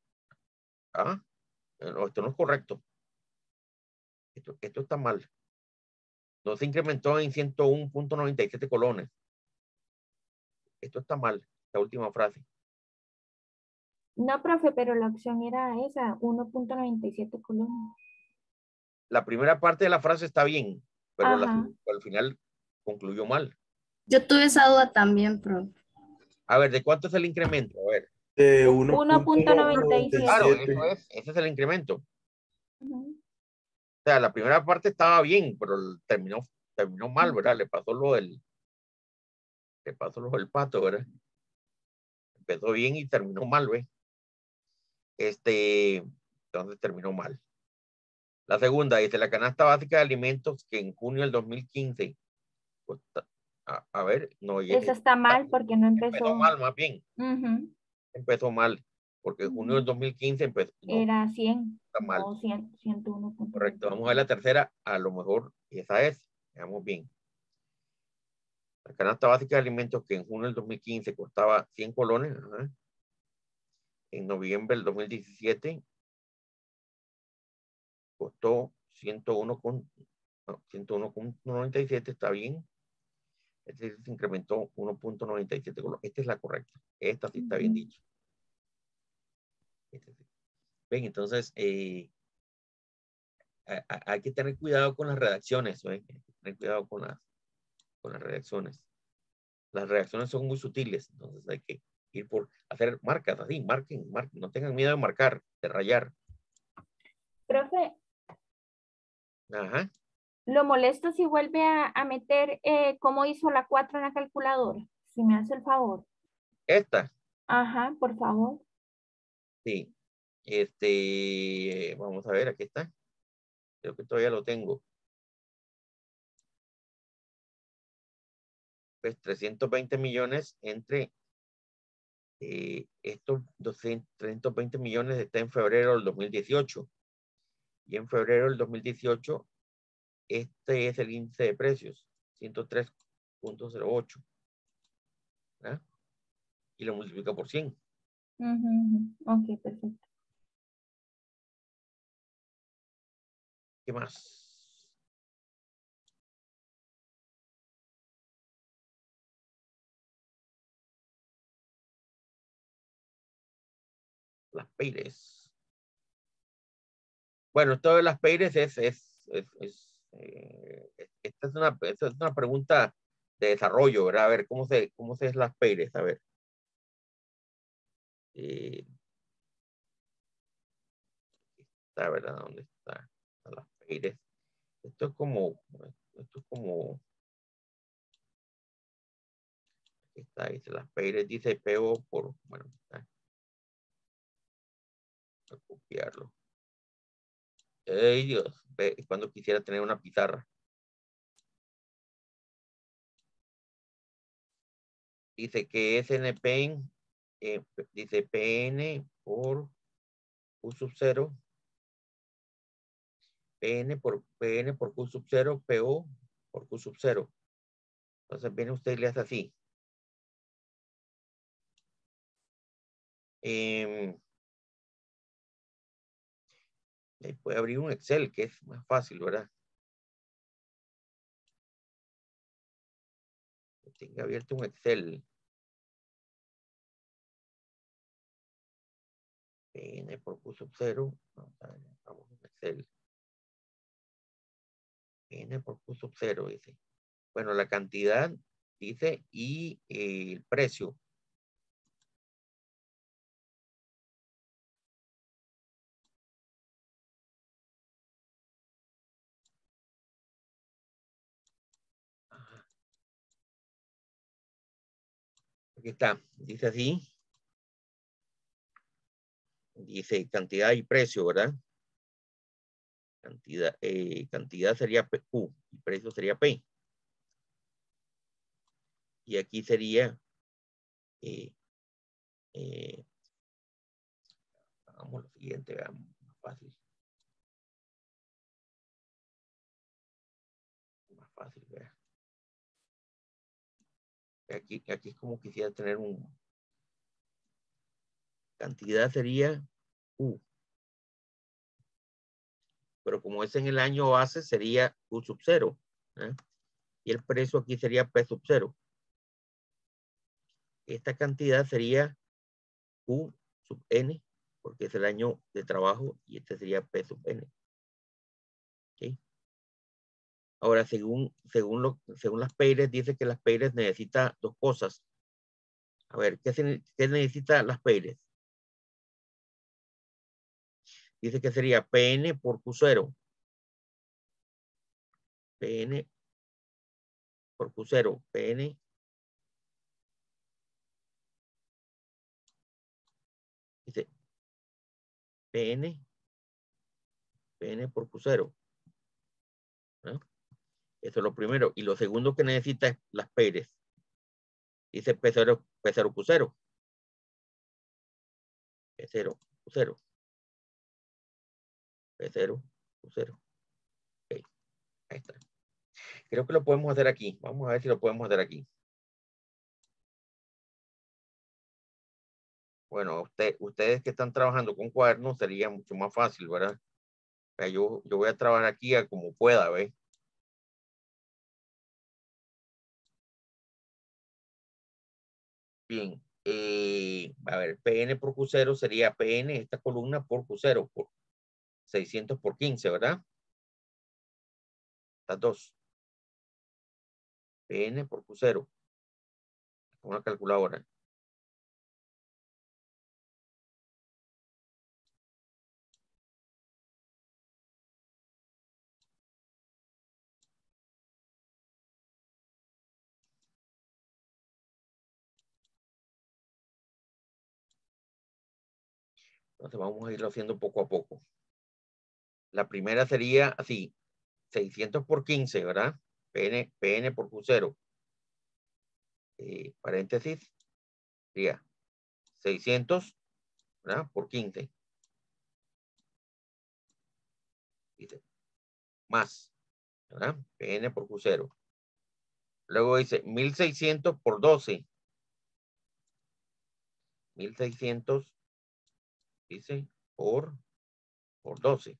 Speaker 1: no, esto no es correcto. Esto está mal. No se incrementó en 101.97 colones. Esto está mal, esta última frase.
Speaker 4: No, profe, pero la opción era esa, 1.97 colones.
Speaker 1: La primera parte de la frase está bien, pero
Speaker 4: Ajá.
Speaker 1: al final concluyó mal.
Speaker 2: Yo tuve esa duda también, profe.
Speaker 1: A ver, ¿de cuánto es el incremento? A ver.
Speaker 6: De
Speaker 4: 1.97.
Speaker 1: Claro,
Speaker 6: 1.97.
Speaker 1: ese es el incremento.
Speaker 4: Ujú.
Speaker 1: O sea, la primera parte estaba bien, pero terminó mal, ¿verdad? Le pasó lo del pato, ¿verdad? Empezó bien y terminó mal, ¿ves? Entonces terminó mal. La segunda dice, la canasta básica de alimentos que en junio del 2015, a ver, no,
Speaker 4: Eso está mal porque no
Speaker 1: empezó
Speaker 4: empezó.
Speaker 1: mal más bien.
Speaker 4: Ujú.
Speaker 1: Empezó mal, porque en junio del 2015 empezó, no,
Speaker 4: Era 100,
Speaker 1: está mal.
Speaker 4: no 100, 101.
Speaker 1: Correcto, vamos a ver la tercera, a lo mejor esa es, veamos bien. La canasta básica de alimentos que en junio del 2015 costaba 100 colones, en noviembre del 2017 costó 101.97, está bien. Este se incrementó 1.97 colones. Esta es la correcta. Esta sí está bien dicho. Ven, entonces hay que tener cuidado con las redacciones, hay que tener cuidado con las redacciones. Las redacciones son muy sutiles, entonces hay que ir por hacer marcas así, marquen, no tengan miedo de marcar, de rayar.
Speaker 4: Profe,
Speaker 1: Ajá.
Speaker 4: lo molesto si vuelve a meter cómo hizo la 4 en la calculadora, si me hace el favor.
Speaker 1: Esta,
Speaker 4: Ajá, por favor.
Speaker 1: sí. Vamos a ver, aquí está. Creo que todavía lo tengo. Pues 320 millones entre estos 320 millones está en febrero del 2018. Y en febrero del 2018, este es el índice de precios, 103.08. ¿verdad? Y lo multiplica por 100.
Speaker 4: Ok, perfecto.
Speaker 1: ¿Qué más? Las Peires. Bueno, esto de las Peires esta es una pregunta de desarrollo, ¿verdad? A ver, ¿cómo se es las Peires? A ver. Está, ¿verdad? ¿Dónde está? Las Peires. Esto es como, aquí está, dice las Peires, dice PO por, bueno, está. Voy a copiarlo. Ay, Dios, cuando quisiera tener una pizarra. Dice que SNP, dice PN por Q sub 0, PN por Q sub 0, PO por Q sub 0. Entonces viene usted y le hace así. Puede abrir un Excel, que es más fácil, ¿verdad? Tenga abierto un Excel. PN por Q sub 0. Vamos a Excel. PN por Q sub 0, dice. Bueno, la cantidad, dice, y el precio. Aquí está, dice así. Dice cantidad y precio, ¿verdad? Cantidad sería Q y precio sería P. Y aquí sería hagamos lo siguiente, veamos, más fácil. Más fácil, vea. Aquí es como quisiera tener un cantidad sería Q. Pero como es en el año base, sería Q sub 0. ¿eh? Y el precio aquí sería P sub 0. Esta cantidad sería Q sub N, porque es el año de trabajo, y este sería P sub N. ¿Okay? Ahora, según las Peires, dice que las Peires necesita dos cosas. A ver, ¿qué necesita las Peires? Dice que sería PN por Q0. PN por Q0. PN. Dice PN por Q0. ¿no? Eso es lo primero. Y lo segundo que necesita es las Peires. Dice P0 Q0. P0 Q0. P0 Q0. Okay. Ahí está. Creo que lo podemos hacer aquí. Vamos a ver si lo podemos hacer aquí. Bueno, ustedes que están trabajando con cuadernos sería mucho más fácil, ¿verdad? O sea, yo voy a trabajar aquí a como pueda, ¿ves? Bien. A ver, PN por Q0 sería PN, esta columna por Q0, por 600 por 15, ¿verdad? Estas dos. PN por Q0. Con una calculadora. Entonces vamos a irlo haciendo poco a poco. La primera sería así, 600 por 15, ¿verdad? PN por Q0. Paréntesis, sería 600, ¿verdad? Por 15. Dice, más, ¿verdad? PN por Q0. Luego dice 1600 por 12. 1600, dice, por 12.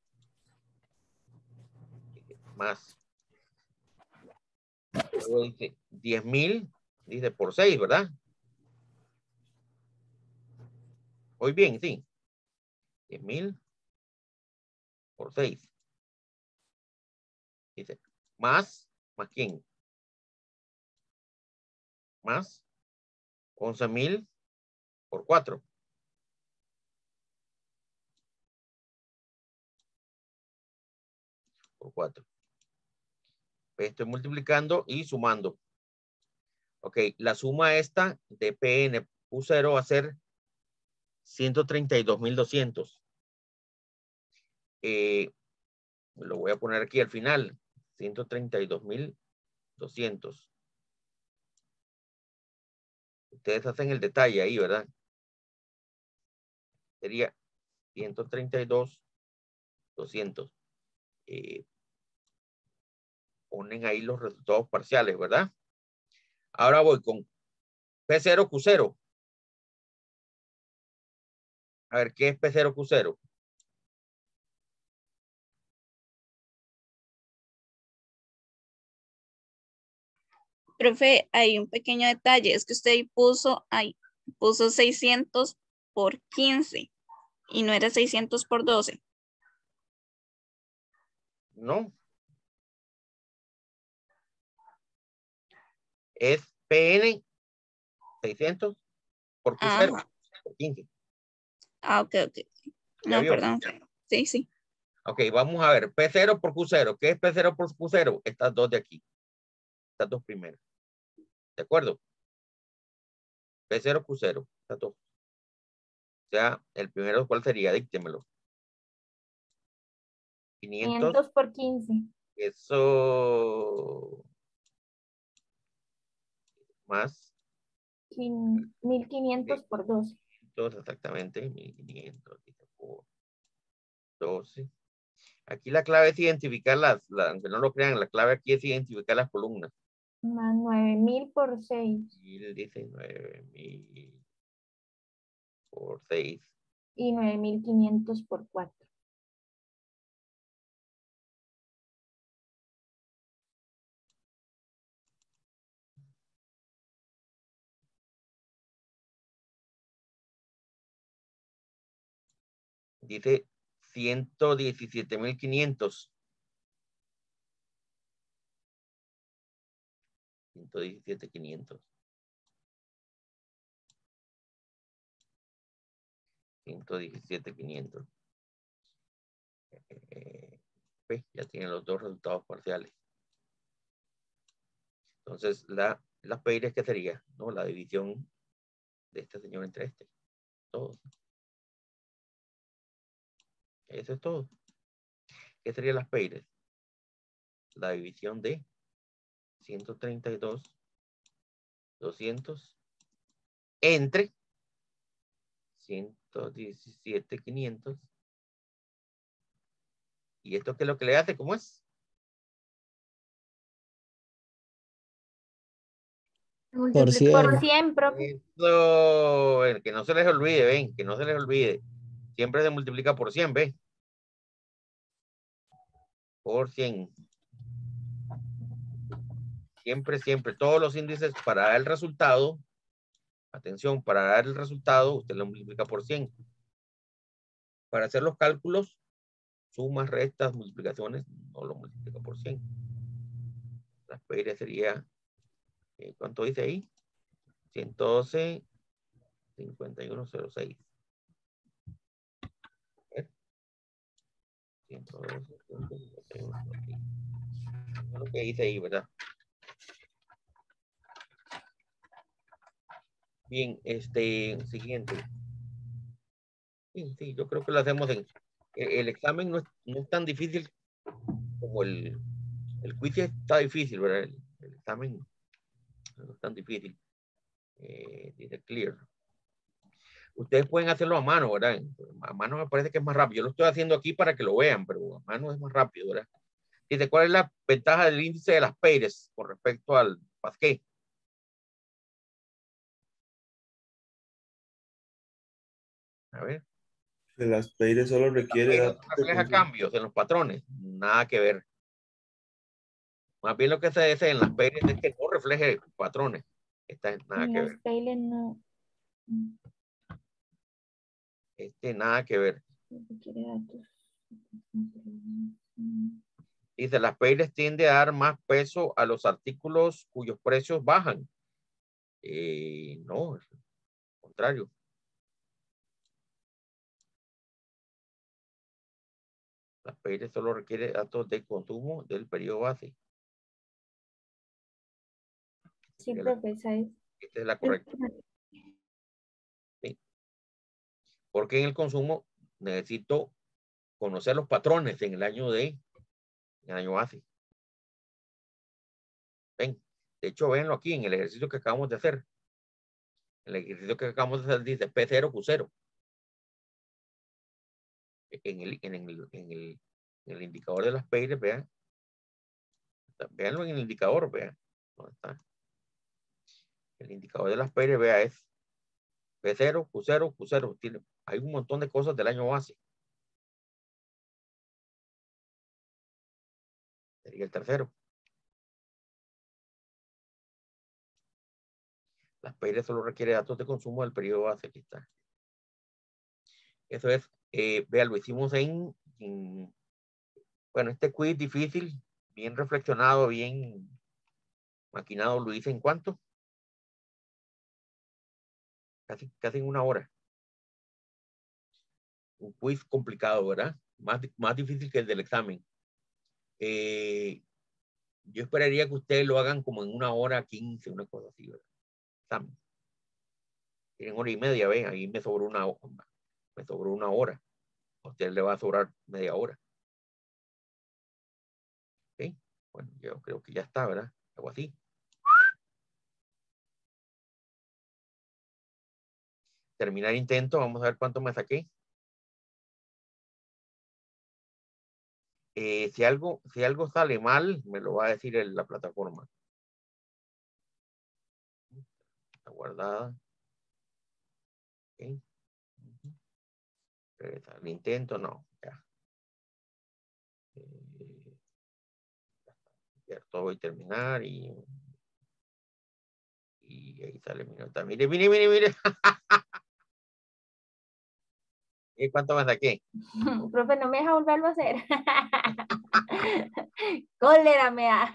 Speaker 1: Más. Luego dice 10.000, dice por 6, ¿verdad? Muy bien, sí. 10.000 por 6. Dice, más quién. Más 11.000 por 4. Por 4. Estoy multiplicando y sumando. Ok, la suma esta de PN Q0 va a ser 132.200. Lo voy a poner aquí al final. 132.200. Ustedes hacen el detalle ahí, ¿verdad? Sería 132.200. Ponen ahí los resultados parciales, ¿verdad? Ahora voy con P0, Q0. A ver, ¿qué es P0, Q0?
Speaker 2: Profe, hay un pequeño detalle, es que usted ahí puso 600 por 15 y no era 600 por 12.
Speaker 1: No. Es PN 600 por Q0 por 15.
Speaker 2: Ah, ok.
Speaker 1: ¿Ya
Speaker 2: No,
Speaker 1: vio?
Speaker 2: perdón. Sí.
Speaker 1: Ok, vamos a ver. P0 por Q0. ¿Qué es P0 por Q0? Estas dos de aquí. Estas dos primeras. ¿De acuerdo? P0, Q0. Estas dos. O sea, el primero, ¿cuál sería? Díctemelo.
Speaker 4: 500 por 15.
Speaker 1: Eso. Más.
Speaker 4: 1500 por 12.
Speaker 1: Exactamente. 1500 por 12. Aquí la clave es identificar aunque no lo crean, la clave aquí es identificar las columnas.
Speaker 4: Más 9000 por 6.
Speaker 1: Y él dice 9.000 por 6.
Speaker 4: Y 9500 por 4.
Speaker 1: Dice 117.500. 117.500. 117.500. Pues ya tienen los dos resultados parciales. Entonces, las peires, ¿qué sería? ¿No? La división de este señor entre este. Todo. Eso es todo. ¿Qué serían las peires? La división de 132.200 entre 117.500. ¿Y esto qué es lo que le hace? ¿Cómo es?
Speaker 7: Por 100.
Speaker 4: Por 100, profe.
Speaker 1: Eso, que no se les olvide, ven, que no se les olvide. Siempre se multiplica por 100, ¿ven? Por 100. Siempre, todos los índices para dar el resultado, atención, para dar el resultado, usted lo multiplica por 100. Para hacer los cálculos, sumas, restas, multiplicaciones, no lo multiplica por 100. La PIR sería, ¿cuánto dice ahí? 112.5106. 112.5106. Es lo que dice ahí, ¿verdad? Bien, siguiente. Sí, yo creo que lo hacemos en... El examen no es tan difícil como el quiz está difícil, ¿verdad? El examen no es tan difícil. Dice clear. Ustedes pueden hacerlo a mano, ¿verdad? A mano me parece que es más rápido. Yo lo estoy haciendo aquí para que lo vean, pero a mano es más rápido, ¿verdad? Dice, ¿cuál es la ventaja del índice de las PEIRES con respecto al Pasqué? A ver.
Speaker 6: Que las PEIRES solo requiere datos de
Speaker 1: Refleja
Speaker 6: consulta.
Speaker 1: cambios en los patrones. Nada que ver. Más bien lo que se dice en las PEIRES es que no refleje patrones. Esta es nada que ver.
Speaker 4: No.
Speaker 1: Nada que ver. Dice, las PEIRES tiende a dar más peso a los artículos cuyos precios bajan. No, es lo contrario. Las PEIRES solo requiere datos de consumo del periodo base.
Speaker 4: Sí, profesor.
Speaker 1: Esta es la correcta. Sí. Porque en el consumo necesito conocer los patrones en el año base. Ven, de hecho, véanlo aquí en el ejercicio que acabamos de hacer. El ejercicio que acabamos de hacer dice P0, Q0. En el indicador de las PEIRES, vean. Veanlo en el indicador, vean. ¿Dónde está? El indicador de las PEIRES, vea, es P0, Q0, Q0. Hay un montón de cosas del año base. Sería el tercero. Las PEIRES solo requiere datos de consumo del periodo base. Aquí está. Eso es, vea, lo hicimos bueno, este quiz difícil, bien reflexionado, bien maquinado, lo hice en ¿cuánto? Casi en una hora. Un quiz complicado, ¿verdad? Más difícil que el del examen. Yo esperaría que ustedes lo hagan como en 1 hora 15, una cosa así, ¿verdad? Examen. Tienen 1 hora y media, ¿ven? Ahí me sobró una hora. A usted le va a sobrar media hora. ¿Ok? Bueno, yo creo que ya está, ¿verdad? Algo así. Terminar intento, vamos a ver cuánto me saqué. Si algo sale mal, me lo va a decir la plataforma. Está guardada. Okay. Regresar al intento, no. Ya. Todo voy a terminar y ahí sale mi nota. Mire. ¿Y cuánto me saqué?
Speaker 4: Profe, no me deja volverlo a hacer. Cólera me da.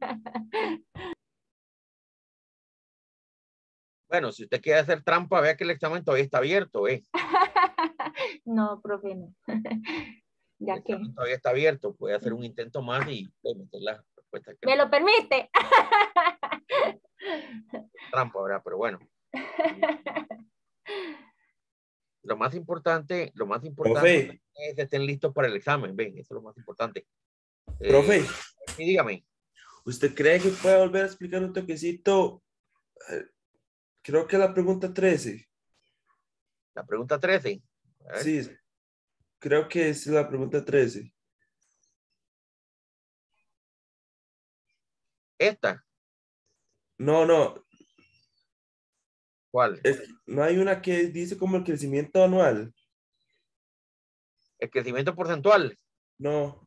Speaker 1: Bueno, si usted quiere hacer trampa, vea que el examen todavía está abierto,
Speaker 4: No, profe, no. Ya
Speaker 1: el
Speaker 4: que.
Speaker 1: examen todavía está abierto. Puede hacer un intento más y meter la respuesta.
Speaker 4: ¿Me lo permite?
Speaker 1: Trampa, ¿verdad? Pero bueno. Lo más importante
Speaker 6: Profe,
Speaker 1: es que estén listos para el examen, ven, eso es lo más importante.
Speaker 6: profe,
Speaker 1: Sí, dígame.
Speaker 6: ¿usted cree que puede volver a explicar un toquecito? Creo que la pregunta 13.
Speaker 1: La pregunta 13.
Speaker 6: Sí, creo que es la pregunta 13.
Speaker 1: ¿Esta?
Speaker 6: No.
Speaker 1: ¿Cuál?
Speaker 6: No hay una que dice como el crecimiento anual.
Speaker 1: El crecimiento porcentual.
Speaker 6: No.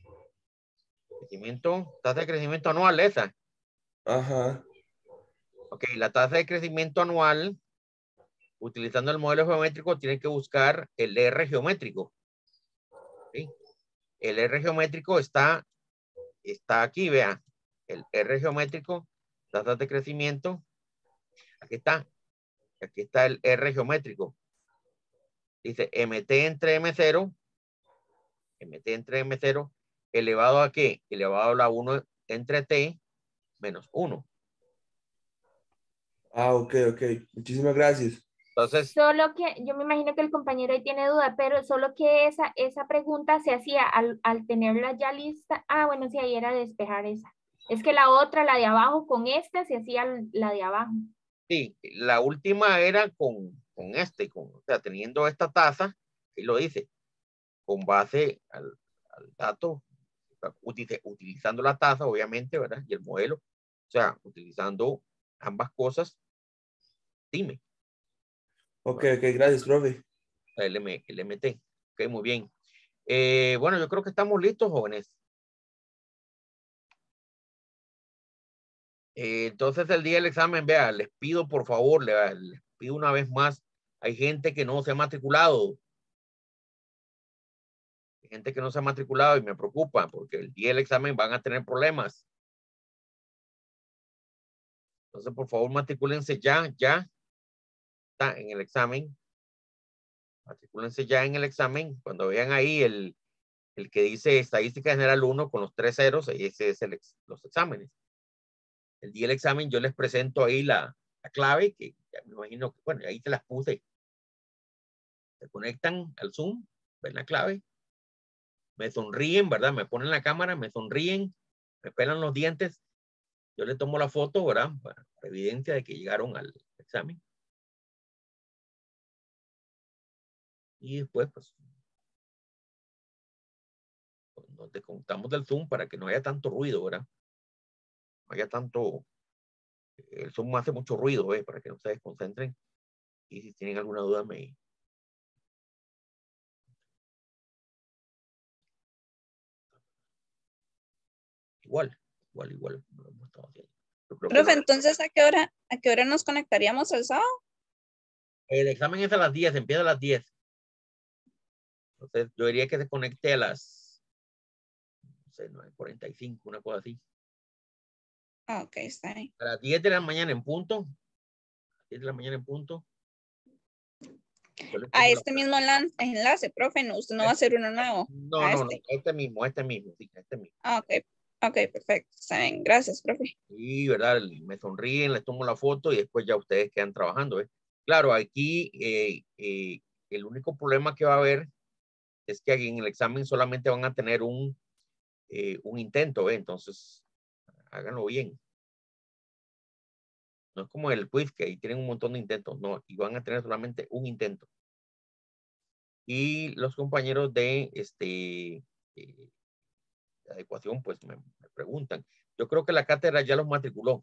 Speaker 1: Tasa de crecimiento anual, esa.
Speaker 6: Ajá.
Speaker 1: Ok, la tasa de crecimiento anual, utilizando el modelo geométrico, tiene que buscar el R geométrico. ¿Sí? El R geométrico está aquí, vea. El R geométrico, tasas de crecimiento. Aquí está. Aquí está el R geométrico. Dice MT entre M0. MT entre M0. ¿Elevado a qué? Elevado a la 1 entre T menos 1.
Speaker 6: Ah, ok. Muchísimas gracias.
Speaker 1: Entonces,
Speaker 4: Solo que yo me imagino que el compañero ahí tiene duda, pero solo que esa pregunta se hacía al tenerla ya lista. Ah, bueno, sí, ahí era despejar esa. Es que la otra, la de abajo, con esta se hacía la de abajo.
Speaker 1: sí, la última era con o sea, teniendo esta tasa, y lo dice, con base al dato, utilizando la tasa, obviamente, ¿verdad? Y el modelo, o sea, utilizando ambas cosas, dime.
Speaker 6: Ok, gracias, profe.
Speaker 1: El MT. Ok, muy bien. Bueno, yo creo que estamos listos, jóvenes. Entonces, el día del examen, vea, les pido, por favor, les pido una vez más, hay gente que no se ha matriculado. gente que no se ha matriculado y me preocupa porque el día del examen van a tener problemas. Entonces, por favor, matricúlense ya está en el examen. Matricúlense ya en el examen. Cuando vean ahí el que dice Estadística General 1 con los 3 ceros, ese es los exámenes. El día del examen yo les presento ahí la clave, que ya me imagino que, bueno, ahí te las puse. Se conectan al Zoom, ven la clave, me sonríen, ¿verdad? Me ponen la cámara, me sonríen, me pelan los dientes. Yo le tomo la foto, ¿verdad? Para evidencia de que llegaron al examen. Y después, pues, nos desconectamos del Zoom para que no haya tanto ruido, ¿verdad? No haya tanto... El Zoom hace mucho ruido, para que no se desconcentren. Y si tienen alguna duda, me... Igual. Lo hemos estado haciendo.
Speaker 2: Profe, entonces, ¿a qué hora nos conectaríamos el sábado?
Speaker 1: El examen es a las 10, empieza a las 10. Entonces, yo diría que se conecte a las, no sé, 9:45, una cosa así.
Speaker 2: Ok, está bien.
Speaker 1: A las 10 de la mañana en punto. 10 de la mañana en punto.
Speaker 2: A este mismo enlace, profe, no, usted no va a hacer uno nuevo.
Speaker 1: No, este mismo, sí, este mismo.
Speaker 2: Ok, perfecto, está bien, gracias, profe.
Speaker 1: Y, ¿verdad? Me sonríen, les tomo la foto y después ya ustedes quedan trabajando, Claro, aquí el único problema que va a haber es que aquí en el examen solamente van a tener un intento, Entonces, háganlo bien. No es como el quiz, que ahí tienen un montón de intentos, no, y van a tener solamente un intento. Y los compañeros de adecuación, pues me preguntan. Yo creo que la cátedra ya los matriculó.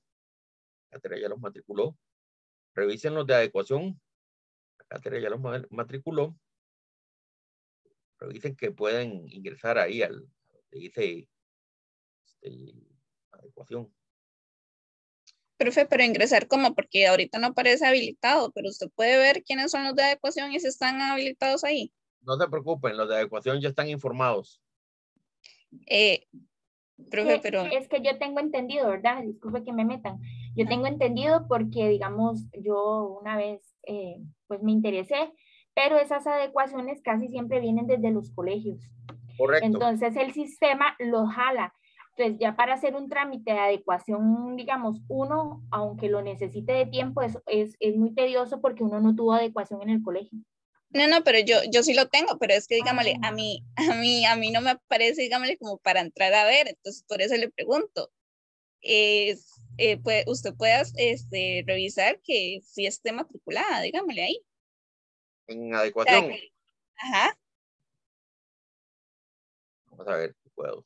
Speaker 1: Revisen los de adecuación. La cátedra ya los matriculó. Revisen que pueden ingresar ahí al que dice adecuación.
Speaker 2: Profe, pero ingresar ¿cómo? Porque ahorita no aparece habilitado, pero usted puede ver quiénes son los de adecuación y si están habilitados ahí.
Speaker 1: No se preocupen, los de adecuación ya están informados.
Speaker 2: Profe, pero...
Speaker 4: Es que yo tengo entendido, ¿verdad? Disculpe que me metan. Yo tengo entendido porque, digamos, yo una vez, pues me interesé, pero esas adecuaciones casi siempre vienen desde los colegios.
Speaker 1: Correcto.
Speaker 4: Entonces el sistema los jala. Entonces ya para hacer un trámite de adecuación, digamos, uno, aunque lo necesite de tiempo, es muy tedioso porque uno no tuvo adecuación en el colegio.
Speaker 2: No, pero yo sí lo tengo, pero es que, dígamele, a mí no me aparece, dígamele, como para entrar a ver, entonces por eso le pregunto. Pues, usted pueda revisar que si esté matriculada, dígamele ahí.
Speaker 1: En adecuación.
Speaker 2: O sea, ajá.
Speaker 1: Vamos a ver si puedo.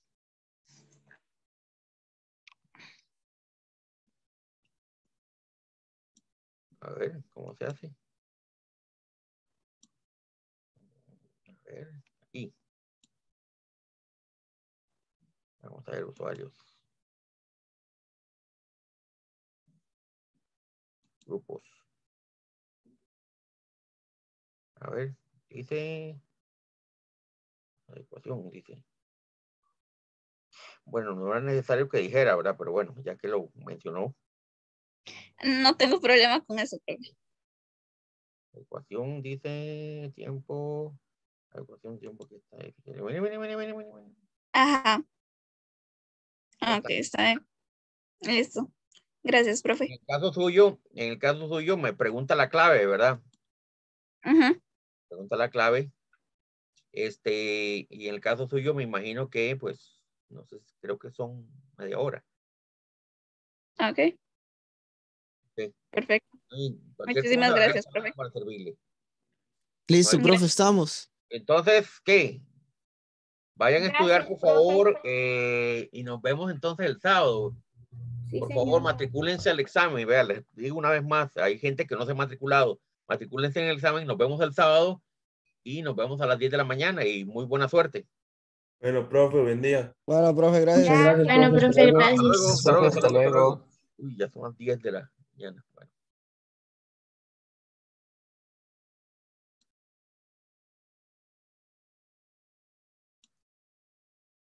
Speaker 1: A ver, ¿cómo se hace? A ver, aquí. Vamos a ver usuarios. Grupos. A ver, dice... Adecuación, dice. Bueno, no era necesario que dijera, ¿verdad? Pero bueno, ya que lo mencionó.
Speaker 2: No tengo problema con eso, profe.
Speaker 1: Adecuación dice tiempo. Adecuación, tiempo que está ahí.
Speaker 2: Ajá. Ok, está bien. Listo. Gracias, profe.
Speaker 1: En el caso suyo, me pregunta la clave, ¿verdad?
Speaker 2: Ajá.
Speaker 1: Pregunta la clave. Y en el caso suyo, me imagino que, pues, no sé, creo que son media hora.
Speaker 2: Ok.
Speaker 1: Sí.
Speaker 2: Perfecto. Muchísimas
Speaker 1: cosa,
Speaker 2: gracias, profe.
Speaker 1: Para servirle.
Speaker 7: Listo,
Speaker 1: Bueno,
Speaker 7: profe, estamos.
Speaker 1: Entonces, ¿qué? Vayan a estudiar, por favor,
Speaker 4: profe.
Speaker 1: y nos vemos entonces el sábado.
Speaker 4: Sí,
Speaker 1: por
Speaker 4: señor.
Speaker 1: favor, matricúlense al examen. Vean, les digo una vez más, hay gente que no se ha matriculado. Matricúlense en el examen, nos vemos el sábado y nos vemos a las 10 de la mañana y muy buena suerte.
Speaker 6: Bueno, profe, buen día.
Speaker 7: Bueno, profe, gracias.
Speaker 3: Muchas gracias,
Speaker 5: Bueno,
Speaker 3: profe.
Speaker 5: profe,
Speaker 3: Hasta luego.
Speaker 5: gracias.
Speaker 1: Hasta luego. Uy, ya son las 10 de la mañana. Bueno.